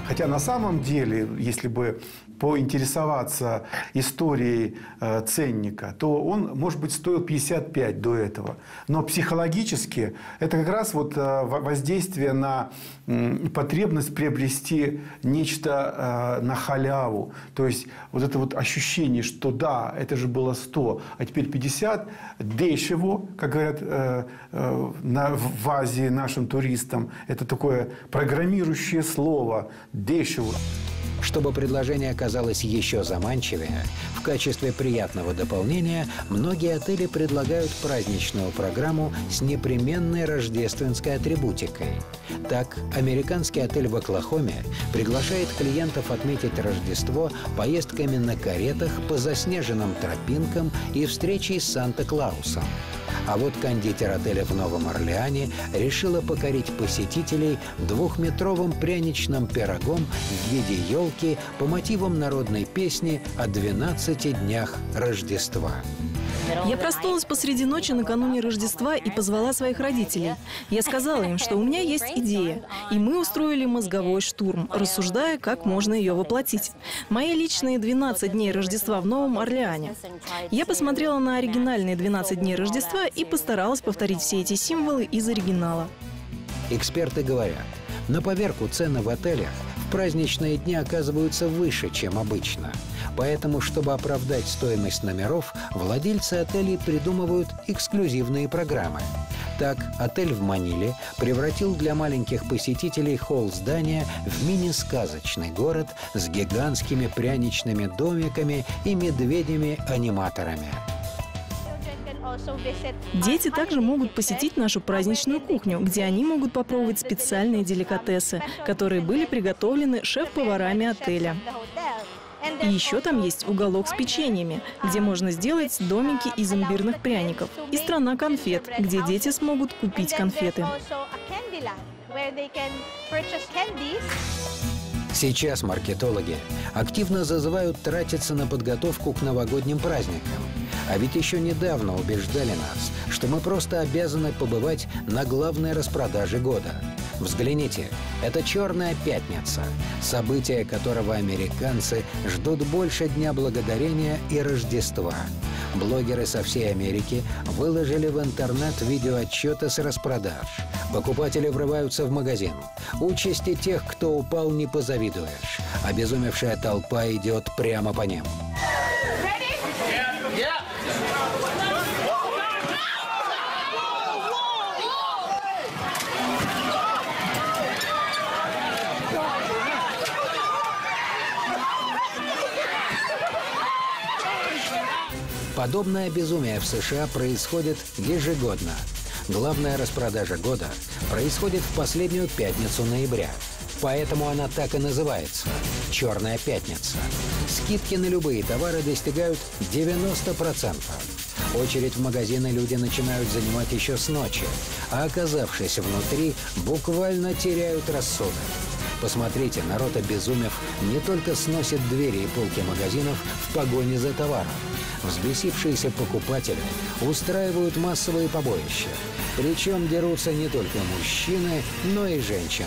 Хотя на самом деле, если бы поинтересоваться историей ценника, то он, может быть, стоил 55 до этого. Но психологически это как раз вот воздействие на потребность приобрести нечто на халяву. То есть вот это вот ощущение, что да, это же было 100, а теперь 50, дешево, как говорят в Азии нашим туристам. Это такое программирующее слово «дешево». Чтобы предложение оказалось еще заманчивее, в качестве приятного дополнения многие отели предлагают праздничную программу с непременной рождественской атрибутикой. Так, американский отель в Оклахоме приглашает клиентов отметить Рождество поездками на каретах по заснеженным тропинкам и встречей с Санта-Клаусом. А вот кондитер отеля в Новом Орлеане решила покорить посетителей 2-метровым пряничным пирогом в виде елки по мотивам народной песни о 12 днях Рождества. Я проснулась посреди ночи накануне Рождества и позвала своих родителей. Я сказала им, что у меня есть идея. И мы устроили мозговой штурм, рассуждая, как можно ее воплотить. Мои личные 12 дней Рождества в Новом Орлеане. Я посмотрела на оригинальные 12 дней Рождества и постаралась повторить все эти символы из оригинала. Эксперты говорят, на поверку цены в отелях в праздничные дни оказываются выше, чем обычно. Поэтому, чтобы оправдать стоимость номеров, владельцы отелей придумывают эксклюзивные программы. Так, отель в Маниле превратил для маленьких посетителей холл здания в мини-сказочный город с гигантскими пряничными домиками и медведями-аниматорами. Дети также могут посетить нашу праздничную кухню, где они могут попробовать специальные деликатесы, которые были приготовлены шеф-поварами отеля. И еще там есть уголок с печеньями, где можно сделать домики из имбирных пряников. И страна конфет, где дети смогут купить конфеты. Сейчас маркетологи активно зазывают тратиться на подготовку к новогодним праздникам. А ведь еще недавно убеждали нас, что мы просто обязаны побывать на главной распродаже года. Взгляните, это «Черная пятница», событие которого американцы ждут больше Дня Благодарения и Рождества. Блогеры со всей Америки выложили в интернет видеоотчеты с распродаж. Покупатели врываются в магазин. Участи тех, кто упал, не позавидуешь. Обезумевшая толпа идет прямо по ним. Подобное безумие в США происходит ежегодно. Главная распродажа года происходит в последнюю пятницу ноября. Поэтому она так и называется – «Черная пятница». Скидки на любые товары достигают 90%. Очередь в магазины люди начинают занимать еще с ночи, а оказавшись внутри, буквально теряют рассудок. Посмотрите, народ, обезумев, не только сносит двери и полки магазинов в погоне за товаром. Взбесившиеся покупатели устраивают массовые побоища. Причем дерутся не только мужчины, но и женщины.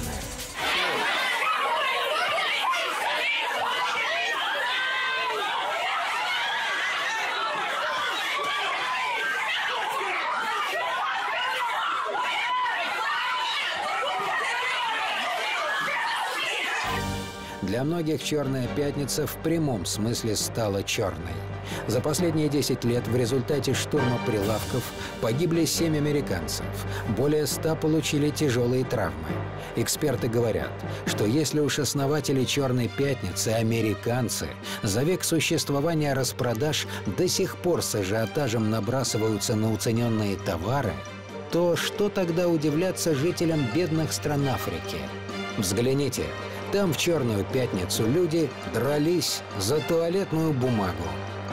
Для многих «Черная пятница» в прямом смысле стала черной. За последние 10 лет в результате штурма прилавков погибли 7 американцев. Более 100 получили тяжелые травмы. Эксперты говорят, что если уж основатели «Черной пятницы» американцы за век существования распродаж до сих пор с ажиотажем набрасываются на уцененные товары, то что тогда удивляться жителям бедных стран Африки? Взгляните. Там в «Черную пятницу» люди дрались за туалетную бумагу.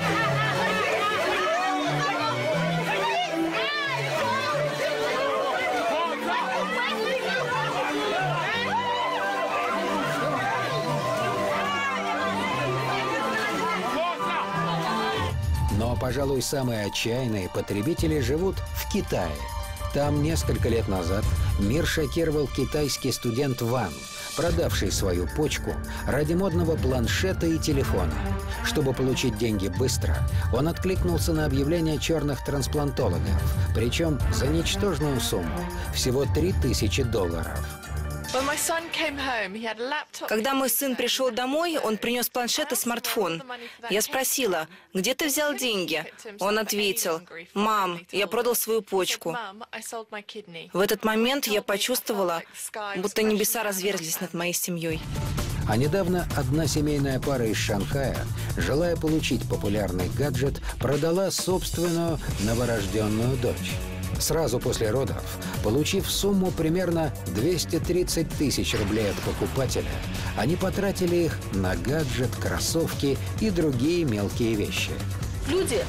Но, пожалуй, самые отчаянные потребители живут в Китае. Там несколько лет назад мир шокировал китайский студент Ван, продавший свою почку ради модного планшета и телефона. Чтобы получить деньги быстро, он откликнулся на объявление черных трансплантологов, причем за ничтожную сумму – всего $3000. Когда мой сын пришел домой, он принес планшет и смартфон. Я спросила, где ты взял деньги? Он ответил, мам, я продал свою почку. В этот момент я почувствовала, будто небеса разверзлись над моей семьей. А недавно одна семейная пара из Шанхая, желая получить популярный гаджет, продала собственную новорожденную дочь. Сразу после родов, получив сумму примерно 230 тысяч рублей от покупателя, они потратили их на гаджет, кроссовки и другие мелкие вещи. Люди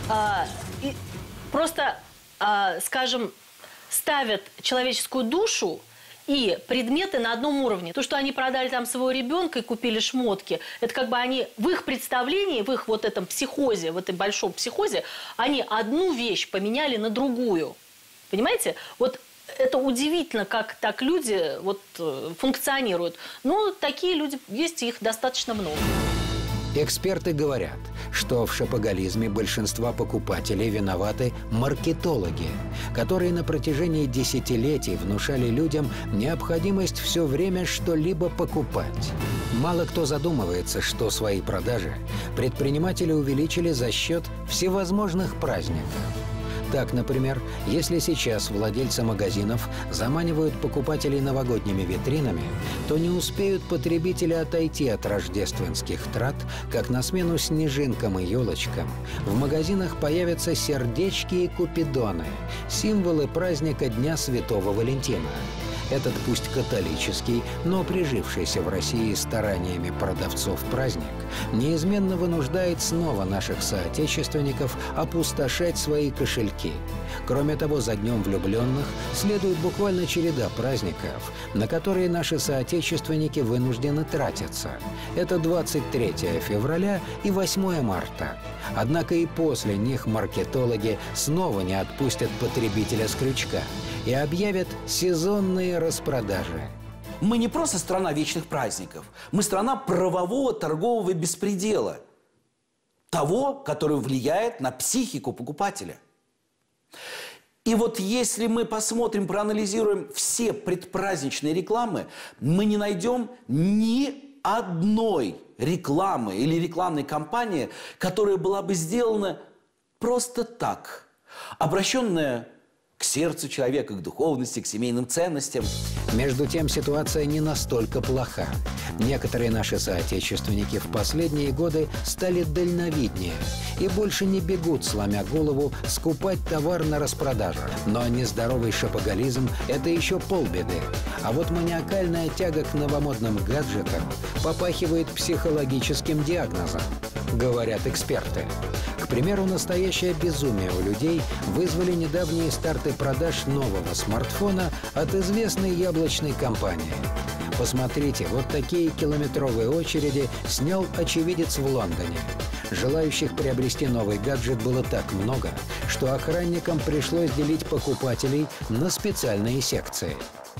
просто, скажем, ставят человеческую душу и предметы на одном уровне. То, что они продали там своего ребенка и купили шмотки, это как бы они в их представлении, в их вот этом психозе, в этой большом психозе, они одну вещь поменяли на другую. Понимаете? Вот это удивительно, как так люди вот функционируют. Но такие люди есть, их достаточно много. Эксперты говорят, что в шопоголизме большинства покупателей виноваты маркетологи, которые на протяжении десятилетий внушали людям необходимость все время что-либо покупать. Мало кто задумывается, что свои продажи предприниматели увеличили за счет всевозможных праздников. Так, например, если сейчас владельцы магазинов заманивают покупателей новогодними витринами, то не успеют потребители отойти от рождественских трат, как на смену снежинкам и елочкам в магазинах появятся сердечки и купидоны, символы праздника Дня Святого Валентина. Этот пусть католический, но прижившийся в России стараниями продавцов праздник неизменно вынуждает снова наших соотечественников опустошать свои кошельки. Кроме того, за Днем влюбленных следует буквально череда праздников, на которые наши соотечественники вынуждены тратиться. Это 23 февраля и 8 марта. Однако и после них маркетологи снова не отпустят потребителя с крючка и объявят сезонные распродажи. Мы не просто страна вечных праздников. Мы страна правового торгового беспредела. Того, который влияет на психику покупателя. И вот если мы посмотрим, проанализируем все предпраздничные рекламы, мы не найдем ни одной рекламы или рекламной кампании, которая была бы сделана просто так, обращенная к сердцу человека, к духовности, к семейным ценностям. Между тем, ситуация не настолько плоха. Некоторые наши соотечественники в последние годы стали дальновиднее и больше не бегут, сломя голову, скупать товар на распродажах. Но нездоровый шопоголизм – это еще полбеды. А вот маниакальная тяга к новомодным гаджетам попахивает психологическим диагнозом, говорят эксперты. К примеру, настоящее безумие у людей вызвали недавние старты продаж нового смартфона от известной яблочной компании. Посмотрите, вот такие километровые очереди снял очевидец в Лондоне. Желающих приобрести новый гаджет было так много, что охранникам пришлось делить покупателей на специальные секции.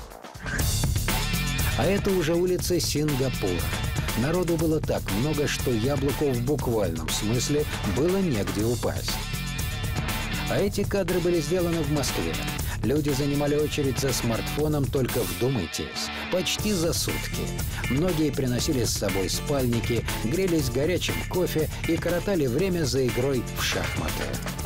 А это уже улица Сингапура. Народу было так много, что яблоку в буквальном смысле было негде упасть. А эти кадры были сделаны в Москве. Люди занимали очередь за смартфоном, только вдумайтесь, почти за сутки. Многие приносили с собой спальники, грелись горячим кофе и коротали время за игрой в шахматы.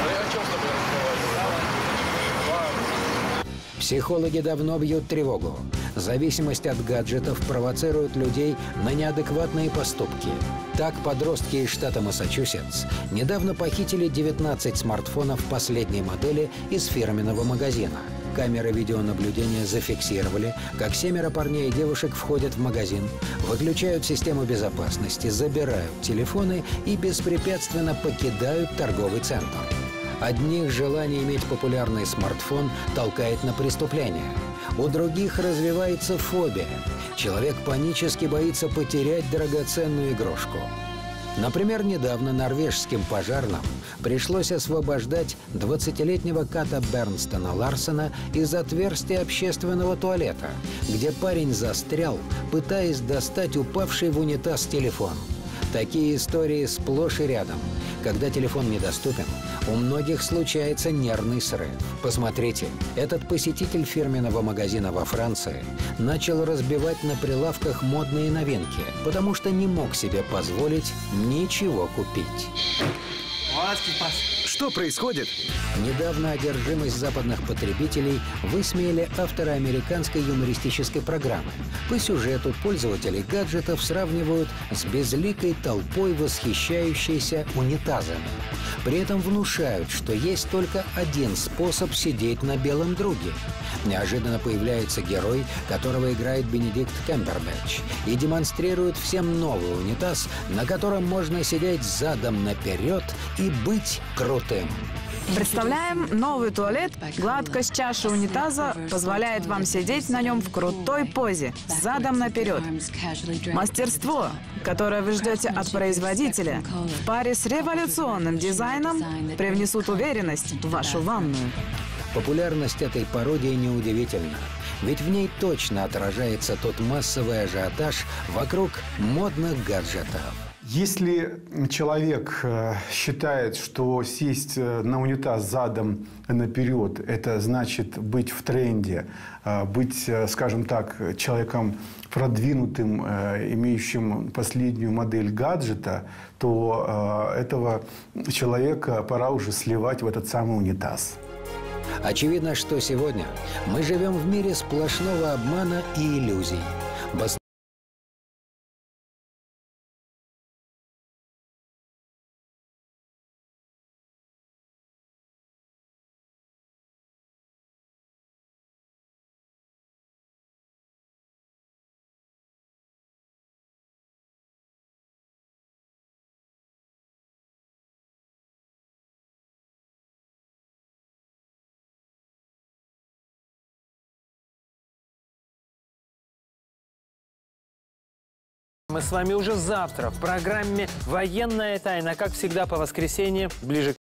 Психологи давно бьют тревогу. Зависимость от гаджетов провоцирует людей на неадекватные поступки. Так, подростки из штата Массачусетс недавно похитили 19 смартфонов последней модели из фирменного магазина. Камеры видеонаблюдения зафиксировали, как 7 парней и девушек входят в магазин, выключают систему безопасности, забирают телефоны и беспрепятственно покидают торговый центр. Одних желание иметь популярный смартфон толкает на преступление. У других развивается фобия. Человек панически боится потерять драгоценную игрушку. Например, недавно норвежским пожарным пришлось освобождать 20-летнего Ката Бернстона Ларсена из отверстия общественного туалета, где парень застрял, пытаясь достать упавший в унитаз телефон. Такие истории сплошь и рядом. Когда телефон недоступен, у многих случается нервный срыв. Посмотрите, этот посетитель фирменного магазина во Франции начал разбивать на прилавках модные новинки, потому что не мог себе позволить ничего купить. Что происходит? Недавно одержимость западных потребителей высмеяли авторы американской юмористической программы. По сюжету пользователи гаджетов сравнивают с безликой толпой восхищающейся унитазами. При этом внушают, что есть только один способ сидеть на белом друге. Неожиданно появляется герой, которого играет Бенедикт Камбербэтч, и демонстрирует всем новый унитаз, на котором можно сидеть задом наперед и быть крутым. Представляем новый туалет. Гладкость чаши унитаза позволяет вам сидеть на нем в крутой позе, задом наперед. Мастерство, которое вы ждете от производителя, в паре с революционным дизайном привнесут уверенность в вашу ванную. Популярность этой пародии неудивительна, ведь в ней точно отражается тот массовый ажиотаж вокруг модных гаджетов. Если человек считает, что сесть на унитаз задом наперед – это значит быть в тренде, быть, скажем так, человеком продвинутым, имеющим последнюю модель гаджета, то этого человека пора уже сливать в этот самый унитаз. Очевидно, что сегодня мы живем в мире сплошного обмана и иллюзий. Мы с вами уже завтра в программе «Военная тайна», как всегда по воскресеньям, ближе к